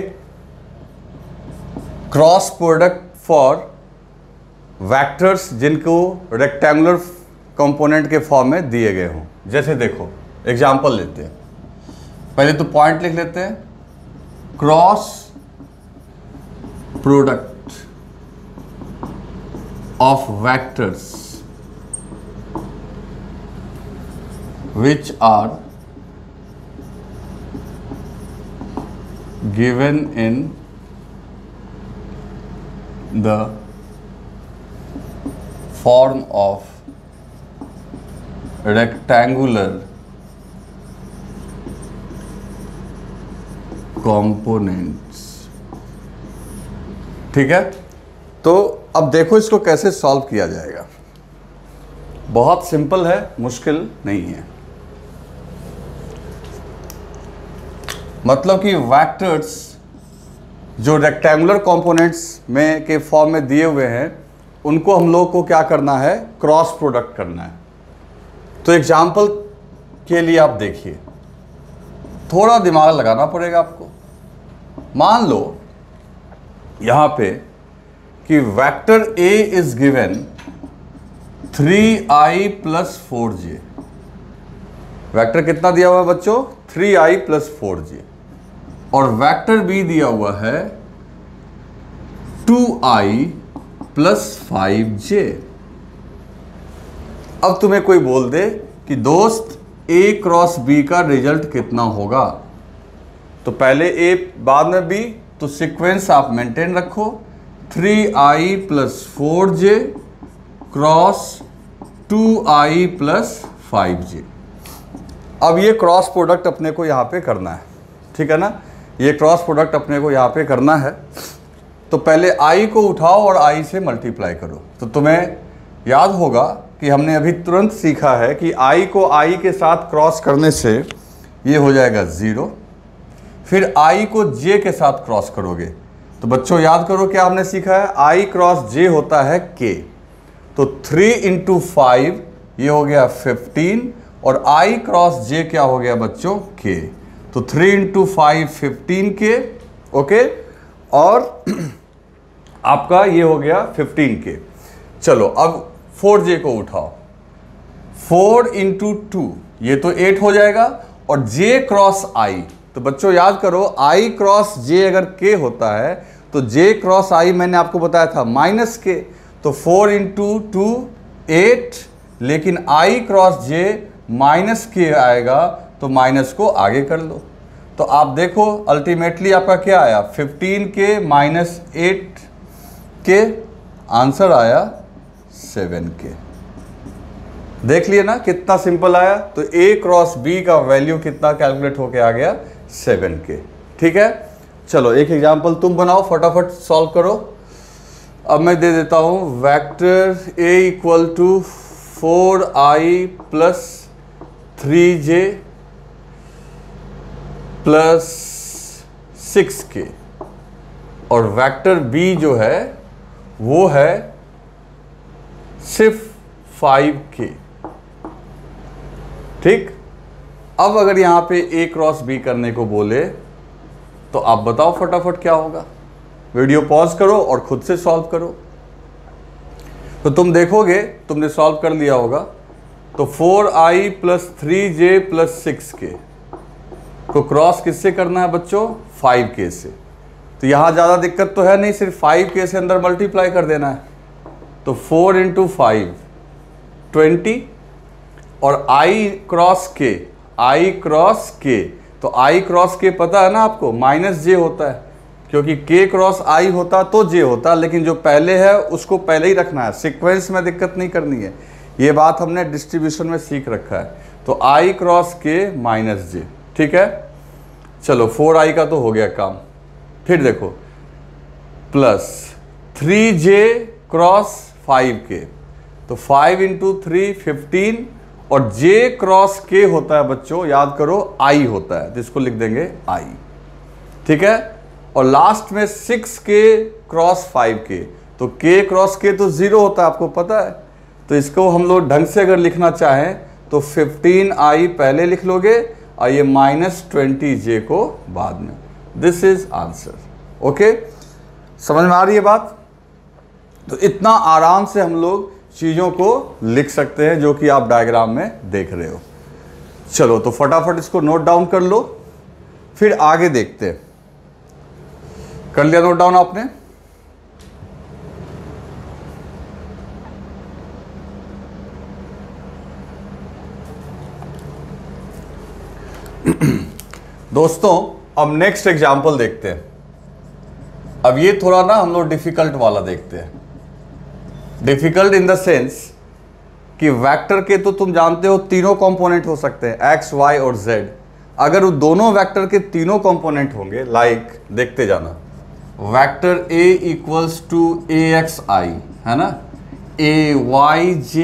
Speaker 1: क्रॉस प्रोडक्ट फॉर वेक्टर्स जिनको रेक्टेंगुलर कंपोनेंट के फॉर्म में दिए गए हों। जैसे देखो एग्जांपल लेते हैं, पहले तो पॉइंट लिख लेते हैं। Cross product of vectors which are given in the form of rectangular components। ठीक है, तो अब देखो इसको कैसे सॉल्व किया जाएगा। बहुत सिंपल है, मुश्किल नहीं है। मतलब कि वेक्टर्स जो रेक्टेंगुलर कंपोनेंट्स में के फॉर्म में दिए हुए हैं, उनको हम लोग को क्या करना है, क्रॉस प्रोडक्ट करना है। तो एग्जाम्पल के लिए आप देखिए, थोड़ा दिमाग लगाना पड़ेगा आपको। मान लो यहाँ पे कि vector A is given 3i + 4j। Vector कितना दिया हुआ है बच्चों, 3i + 4j। और वेक्टर B दिया हुआ है 2i + 5j। अब तुम्हें कोई बोल दे कि दोस्त A क्रॉस B का रिजल्ट कितना होगा, तो पहले A बाद में B, तो सीक्वेंस आप मेंटेन रखो, 3i + 4j cross 2i + 5j। अब ये क्रॉस प्रोडक्ट अपने को यहाँ पे करना है, ठीक है ना, ये क्रॉस प्रोडक्ट अपने को यहाँ पे करना है। तो पहले i को उठाओ और i से मल्टीप्लाई करो। तो तुम्हें याद होगा कि हमने अभी तुरंत सीखा है कि i को i के साथ क्रॉस करने से ये हो जाएगा 0। फिर i को j के साथ क्रॉस करोगे, तो बच्चों याद करो क्या हमने सीखा है, i क्रॉस j होता है k। तो 3 × 5 ये हो गया 15, और i क्रॉस j क्या हो गया बच्चों, k। तो 3 × 5 15k, ओके। और आपका ये हो गया 15K। चलो अब 4J को उठाओ, 4 इंटू 2 ये तो 8 हो जाएगा, और J क्रॉस I, तो बच्चों याद करो I क्रॉस J अगर K होता है तो J क्रॉस I मैंने आपको बताया था -K, तो 4 इंटू 2 8, लेकिन I क्रॉस J -K आएगा, तो माइनस को आगे कर लो। तो आप देखो अल्टीमेटली आपका क्या आया, 15K माइनस 8K, आंसर आया 7K। देख लिए ना कितना सिंपल आया। तो A क्रॉस B का वैल्यू कितना कैलकुलेट होके आ गया, 7K। ठीक है, चलो एक एग्जांपल तुम बनाओ, फटाफट सॉल्व करो। अब मैं दे देता हूं vector A equal to 4I plus 3J plus 6K, और वेक्टर B जो है वो है सिर्फ 5K। ठीक, अब अगर यहां पे A क्रॉस B करने को बोले तो आप बताओ फटाफट क्या होगा। वीडियो पॉज करो और खुद से सॉल्व करो। तो तुम देखोगे तुमने सॉल्व कर लिया होगा। तो 4I plus 3J plus 6K को क्रॉस किससे करना है बच्चों, 5K से। तो यहां ज्यादा दिक्कत तो है नहीं, सिर्फ 5K से अंदर मल्टीप्लाई कर देना है। तो 4 इंटू 5 20, और I cross K, I cross K, तो I क्रॉस K पता है ना आपको, -J होता है, क्योंकि K क्रॉस I होता तो J होता, लेकिन जो पहले है उसको पहले ही रखना है, सीक्वेंस में दिक्कत नहीं करनी है। ये बात हमने डिस्ट्रीब्यूशन में सीख रखा है। तो I क्रॉस K -J, ठीक है। चलो 4I का तो हो गया काम। फिर देखो प्लस 3J क्रॉस 5K, तो 5 इंटू 3 15, और J क्रॉस K होता है बच्चों, याद करो I होता है, तो इसको लिख देंगे I। ठीक है, और लास्ट में 6K क्रॉस 5K, तो K क्रॉस K तो 0 होता है, आपको पता है। तो इसको हम लोग ढंग से अगर लिखना चाहें तो 15I पहले लिख लोगे और ये -20J को बाद में। This is answer. ओके, समझ में आ रही है बात। तो इतना आराम से हम लोग चीज़ों को लिख सकते हैं जो कि आप डायग्राम में देख रहे हो। चलो तो फटाफट इसको नोट डाउन कर लो, फिर आगे देखते हैं। कर लिया नोट डाउन आपने? दोस्तों अब नेक्स्ट एग्जाम्पल देखते हैं। अब ये थोड़ा ना हम लोग डिफिकल्ट वाला देखते हैं। डिफिकल्ट इन द सेंस कि वेक्टर के तो तुम जानते हो तीनों कंपोनेंट हो सकते हैं, x, y और z। अगर वो दोनों वेक्टर के तीनों कंपोनेंट होंगे, लाइक देखते जाना, vector a equals to axi है ना, ayj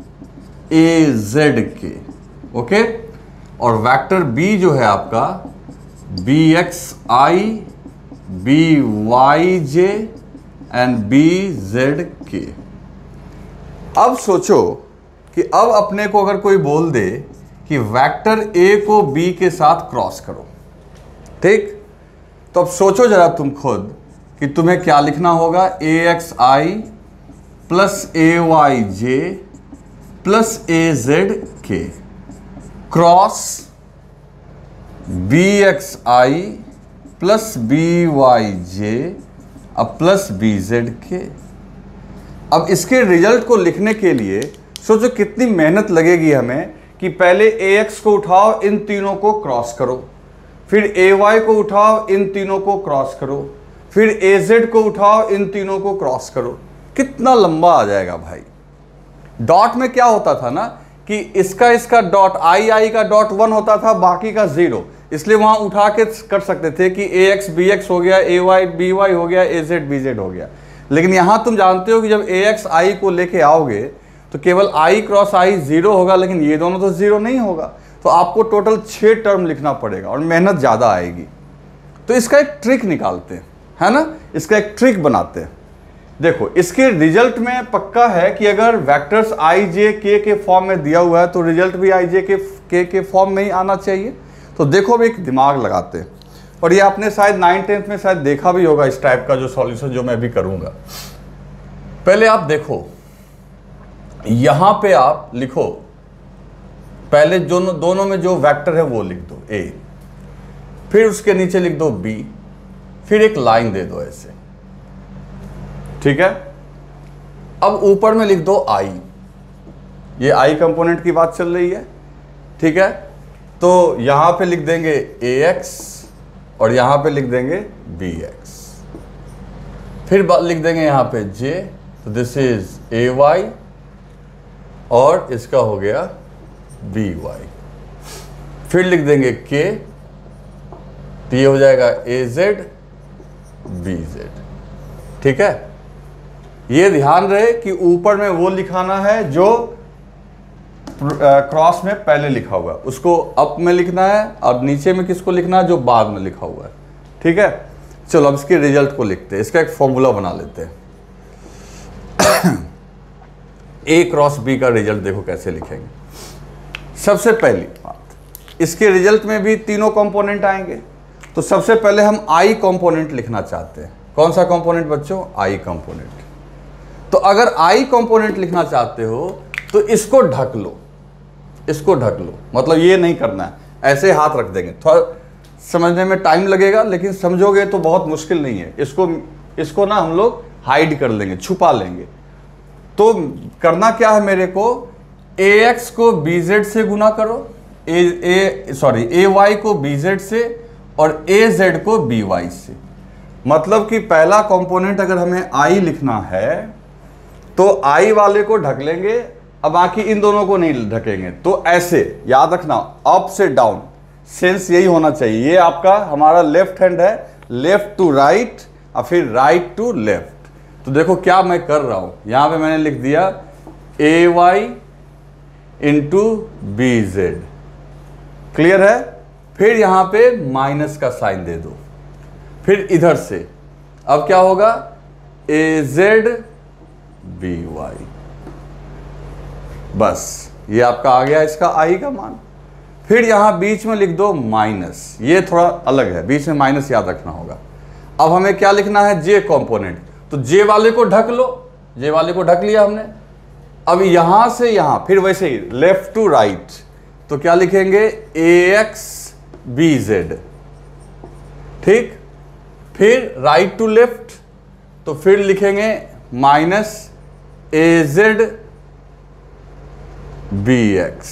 Speaker 1: azk, ओके। और वेक्टर b जो है आपका bxi byj एंड bzk। अब सोचो कि अब अपने को अगर कोई बोल दे कि वेक्टर a को b के साथ क्रॉस करो, ठीक, तो अब सोचो जरा तुम खुद कि तुम्हें क्या लिखना होगा, axi plus ayj plus azk cross bxi plus byj अब प्लस bzk। अब इसके रिजल्ट को लिखने के लिए सोचो कितनी मेहनत लगेगी हमें कि पहले ax को उठाओ, इन तीनों को क्रॉस करो, फिर ay को उठाओ, इन तीनों को क्रॉस करो, फिर az को उठाओ, इन तीनों को क्रॉस करो। कितना लंबा आ जाएगा भाई। डॉट में क्या होता था ना कि इसका डॉट आई का डॉट 1 होता था, बाकी का 0, इसलिए वहां उठा के कर सकते थे कि ax bx हो गया, ay by हो गया, az bz हो गया। लेकिन यहां तुम जानते हो कि जब ax i को लेके आओगे तो केवल i क्रॉस i 0 होगा, लेकिन ये दोनों तो 0 नहीं होगा, तो आपको टोटल 6 टर्म लिखना पड़ेगा और मेहनत ज़्यादा आएगी। तो इसका एक ट्रिक निकालते हैं, है ना, इसका एक ट्रिक बनाते हैं। देखो इसके रिजल्ट में पक्का है कि अगर वेक्टर्स i j k के फॉर्म में दिया हुआ है तो रिजल्ट भी i j k के फॉर्म में ही आना चाहिए। तो देखो अब एक दिमाग लगाते हैं। और ये आपने शायद 9th-10th में शायद देखा भी होगा इस टाइप का जो सॉल्यूशन जो मैं भी करूंगा। पहले आप देखो, यहां पे आप लिखो, पहले दोनों में जो वेक्टर है वो लिख दो a, फिर उसके नीचे लिख दो b, फिर एक लाइन दे दो ऐसे, ठीक है। अब ऊपर में लिख दो i, ये i कंपोनेंट की बात चल रही है, ठीक है। तो यहां पे लिख देंगे ax और यहां पे लिख देंगे bx, फिर लिख देंगे यहां पे j, तो दिस इज ay और इसका हो गया by, फिर लिख देंगे k, तो ये हो जाएगा az bz, ठीक है। ये ध्यान रहे कि ऊपर में वो लिखाना है जो क्रॉस में पहले लिखा हुआ है, उसको अप में लिखना है, अब नीचे में किसको लिखना है, जो बाद में लिखा हुआ है, ठीक है। चलो अब इसके रिजल्ट को लिखते हैं, इसका एक फॉर्मूला बना लेते हैं। a क्रॉस b का रिजल्ट देखो कैसे लिखेंगे। सबसे पहली बात, इसके रिजल्ट में भी तीनों कंपोनेंट आएंगे, तो सबसे पहले हम i कंपोनेंट लिखना चाहते हैं। कौन सा कंपोनेंट बच्चों? i component. तो अगर i कंपोनेंट लिखना चाहते हो तो इसको ढक लो, इसको ढक लो, मतलब ये नहीं करना है, ऐसे हाथ रख देंगे। थोड़ा समझने में टाइम लगेगा, लेकिन समझोगे तो बहुत मुश्किल नहीं है। इसको ना हम लोग हाइड कर लेंगे, छुपा लेंगे। तो करना क्या है मेरे को, ax को bz से गुना करो, ay को bz से और az को by से। मतलब कि पहला कंपोनेंट अगर हमें i लिखना है तो i वाले को ढक लेंगे, अब बाकी इन दोनों को नहीं ढकेंगे। तो ऐसे याद रखना, अप से डाउन, सेंस यही होना चाहिए। ये आपका हमारा लेफ्ट हैंड है, लेफ्ट टू राइट और फिर राइट टू लेफ्ट। तो देखो क्या मैं कर रहा हूं, यहां पे मैंने लिख दिया ay इंटू bz, क्लियर है। फिर यहां पे माइनस का साइन दे दो, फिर इधर से अब क्या होगा, az by, बस ये आपका आ गया इसका i का मान। फिर यहां बीच में लिख दो माइनस, ये थोड़ा अलग है, बीच में माइनस याद रखना होगा। अब हमें क्या लिखना है, j कंपोनेंट, तो j वाले को ढक लो, j वाले को ढक लिया हमने। अब यहां से यहां फिर वैसे ही लेफ्ट टू राइट, तो क्या लिखेंगे, ax bz, ठीक। फिर राइट टू लेफ्ट, तो फिर लिखेंगे माइनस az bx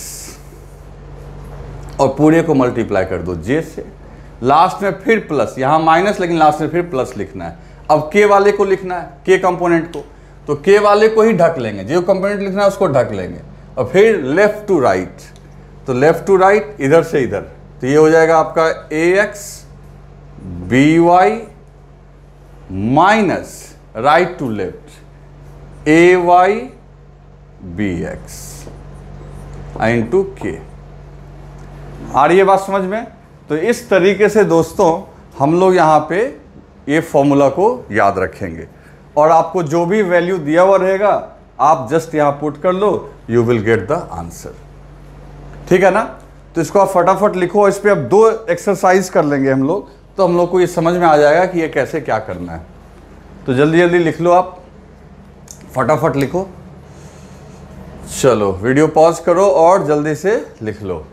Speaker 1: और पूरे को मल्टीप्लाई कर दो j से, लास्ट में फिर प्लस, यहां माइनस लेकिन लास्ट में फिर प्लस लिखना है। अब k वाले को लिखना है, k कंपोनेंट को, तो k वाले को ही ढक लेंगे, जो कंपोनेंट लिखना है उसको ढक लेंगे। और फिर लेफ्ट टू राइट, तो लेफ्ट टू राइट इधर से इधर, तो ये हो जाएगा आपका ax by minus right to left ay bx into के। आ रही है बात समझ में? तो इस तरीके से दोस्तों हम लोग यहाँ पे ये फॉर्मूला को याद रखेंगे, और आपको जो भी वैल्यू दिया हुआ रहेगा आप जस्ट यहाँ पुट कर लो, you will get the answer, ठीक है ना। तो इसको आप फटाफट लिखो, इस पर अब 2 एक्सरसाइज कर लेंगे हम लोग, तो हम लोग को ये समझ में आ जाएगा कि ये कैसे क्या करना है। तो जल्दी जल्दी लिख लो, आप फटाफट लिखो। चलो वीडियो पॉज करो और जल्दी से लिख लो।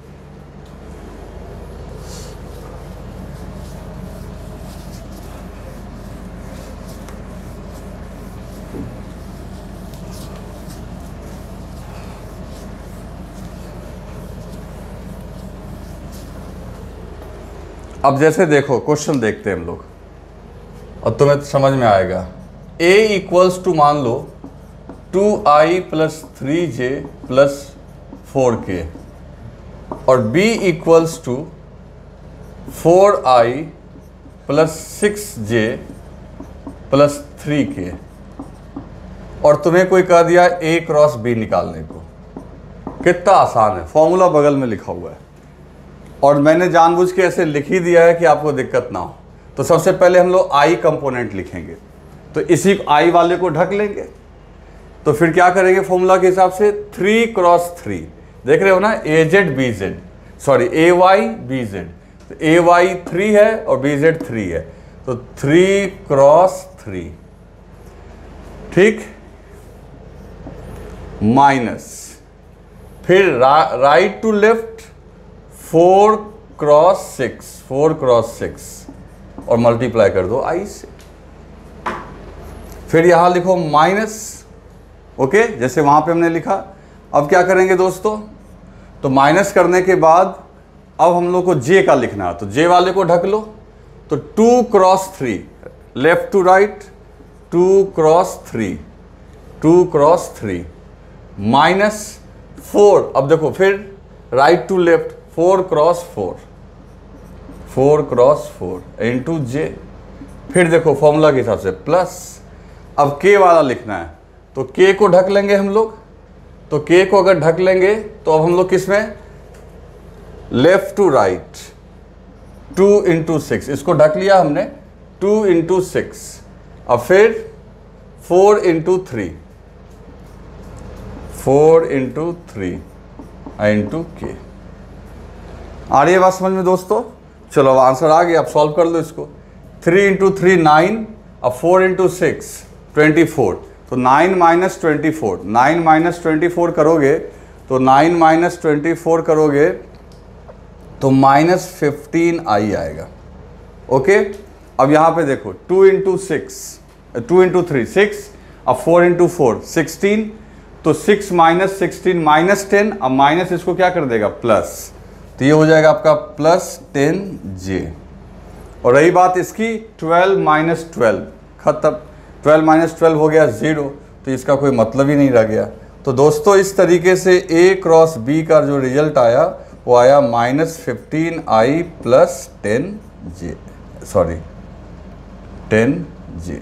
Speaker 1: अब जैसे देखो क्वेश्चन देखते हैं हम लोग और तुम्हें समझ में आएगा। a इक्वल्स टू मान लो 2i plus 3j plus 4k और b equals to 4i plus 6j plus 3k, और तुम्हें कोई कह दिया a क्रॉस b निकालने को। कितना आसान है, फॉर्मूला बगल में लिखा हुआ है, और मैंने जानबूझ के ऐसे लिख ही दिया है कि आपको दिक्कत ना हो। तो सबसे पहले हम लोग i कंपोनेंट लिखेंगे, तो इसी i वाले को ढक लेंगे। तो फिर क्या करेंगे फॉर्मूला के हिसाब से, 3 क्रॉस 3, देख रहे हो ना, ay bz, तो AY 3 है और BZ 3 है, तो 3 क्रॉस 3, ठीक, माइनस, फिर right to left 4 cross 6, 4 cross 6 और मल्टीप्लाई कर दो I से। फिर यहां लिखो माइनस, ओके, जैसे वहां पे हमने लिखा। अब क्या करेंगे दोस्तों, तो माइनस करने के बाद अब हम लोग को J का लिखना है, तो J वाले को ढक लो, तो 2 cross 3 left to right, 2 cross 3, 2 cross 3 minus 4। अब देखो फिर right to left 4 cross 4, 4 cross 4 into J, फिर देखो फॉर्मूला के हिसाब से प्लस। अब K वाला लिखना है, तो K को ढक लेंगे हम लोग, तो K को अगर ढक लेंगे तो अब हम लोग किस में, लेफ्ट टू राइट 2 इंटू 6, इसको ढक लिया हमने 2 इंटू 6, अब फिर 4 इंटू 3, 4 इंटू 3 इंटू K। आ रही है बात समझ में दोस्तों? चलो अब आंसर आ गया, अब सॉल्व कर लो इसको। 3 इंटू 3 9, अब 4 इंटू 6 24, तो 9 माइनस 24, 9 माइनस 24 करोगे तो 9 माइनस 24 करोगे तो माइनस 15I आएगा, ओके। अब यहाँ पे देखो 2 इंटू 6, 2 इंटू 3 6, अब 4 इंटू 4 16, तो 6 माइनस 16 माइनस 10, अब माइनस इसको क्या कर देगा प्लस, तो ये हो जाएगा आपका प्लस 10J। और रही बात इसकी 12 माइनस 12, खत्म, 12 माइनस 12 हो गया 0, तो इसका कोई मतलब ही नहीं रह गया। तो दोस्तों इस तरीके से A क्रॉस B का जो रिजल्ट आया वो आया minus 15I plus 10J, sorry 10J,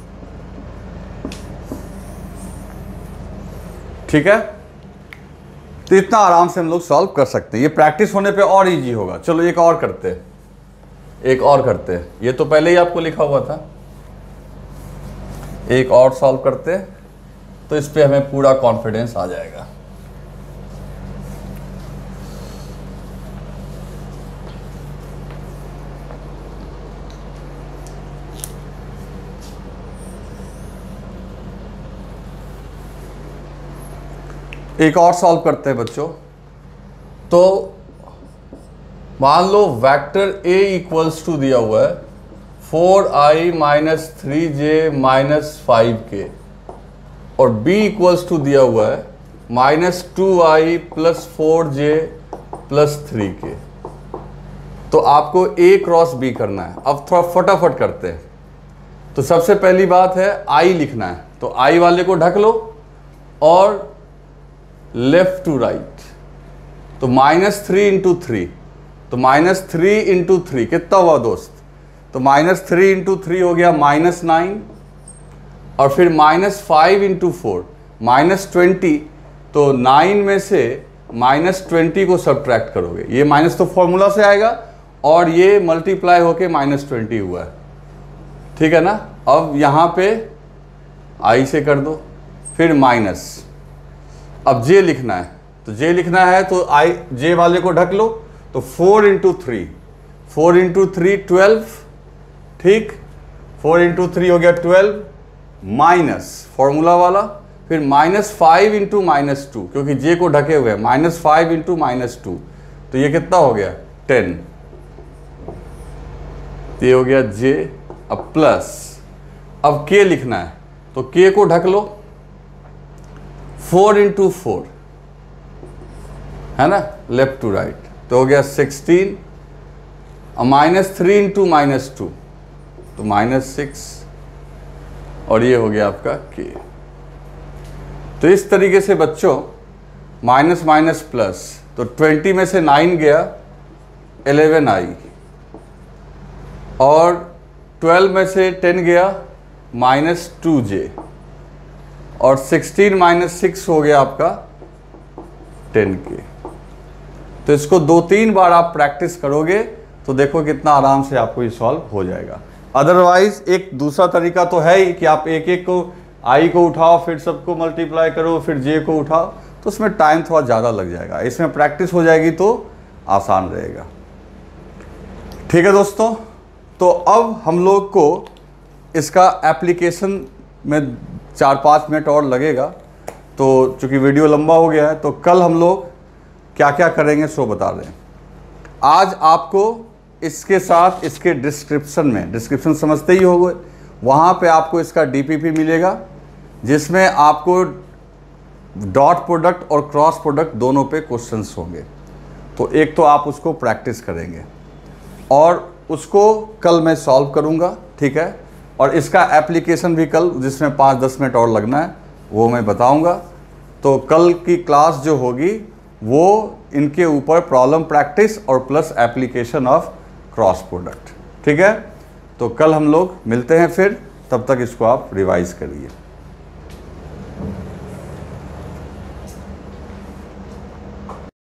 Speaker 1: ठीक है। तो इतना आराम से हम लोग सॉल्व कर सकते हैं, ये प्रैक्टिस होने पे और इजी होगा। चलो एक और करते हैं, एक और करते हैं, ये तो पहले ही आपको लिखा हुआ था, एक और सॉल्व करते हैं, तो इस पे हमें पूरा कॉन्फिडेंस आ जाएगा। एक और सॉल्व करते हैं बच्चों। तो मान लो वेक्टर A इक्वल्स टू दिया हुआ है 4I minus 3J minus 5K, और B इक्वल्स टू दिया हुआ है minus 2I plus 4J plus 3K। तो आपको A क्रॉस B करना है। अब थोड़ा फटाफट करते हैं। तो सबसे पहली बात है I लिखना है, तो I वाले को ढक लो और लेफ्ट टू राइट, तो माइनस 3 इंटू 3, तो माइनस 3 इंटू 3 कितना हुआ दोस्त, तो माइनस 3 इंटू 3 हो गया माइनस 9, और फिर माइनस 5 इंटू 4 माइनस 20, तो 9 में से माइनस 20 को सब्ट्रैक्ट करोगे, ये माइनस तो फॉर्मूला से आएगा और ये मल्टीप्लाई होके माइनस 20 हुआ है, ठीक है ना। अब यहाँ पे I से कर दो, फिर माइनस, अब J लिखना है, तो J लिखना है तो J वाले को ढक लो, तो 4 इंटू 3, 4 इंटू 3 12, ठीक, 4 इंटू 3 हो गया 12, माइनस फॉर्मूला वाला, फिर माइनस 5 इंटू माइनस 2, क्योंकि J को ढके हुए हैं, माइनस 5 इंटू माइनस 2, तो ये कितना हो गया 10, ये हो गया J। अब प्लस, अब K लिखना है, तो K को ढक लो, 4 इंटू 4 है ना, लेफ्ट टू राइट, तो हो गया 16, और माइनस 3 इंटू माइनस 2, तो माइनस 6, और ये हो गया आपका K। तो इस तरीके से बच्चों माइनस माइनस प्लस, तो 20 में से 9 गया 11I, और 12 में से 10 गया माइनस 2J, और 16 माइनस 6 हो गया आपका 10K। तो इसको 2-3 बार आप प्रैक्टिस करोगे तो देखो कितना आराम से आपको ये सॉल्व हो जाएगा। अदरवाइज एक दूसरा तरीका तो है ही कि आप एक एक को I को उठाओ, फिर सबको मल्टीप्लाई करो, फिर J को उठाओ, तो उसमें टाइम थोड़ा ज़्यादा लग जाएगा। इसमें प्रैक्टिस हो जाएगी तो आसान रहेगा। ठीक है दोस्तों, तो अब हम लोग को इसका एप्लीकेशन में 4-5 मिनट और लगेगा, तो चूँकि वीडियो लंबा हो गया है तो कल हम लोग क्या क्या करेंगे सो बता दें। आज आपको इसके साथ इसके डिस्क्रिप्शन समझते ही होंगे, वहाँ पे आपको इसका DPP मिलेगा जिसमें आपको डॉट प्रोडक्ट और क्रॉस प्रोडक्ट दोनों पे क्वेश्चंस होंगे। तो एक तो आप उसको प्रैक्टिस करेंगे और उसको कल मैं सॉल्व करूँगा, ठीक है। और इसका एप्लीकेशन भी कल, जिसमें 5-10 मिनट और लगना है, वो मैं बताऊँगा। तो कल की क्लास जो होगी वो इनके ऊपर प्रॉब्लम प्रैक्टिस और plus application of cross product, ठीक है। तो कल हम लोग मिलते हैं फिर, तब तक इसको आप रिवाइज करिए।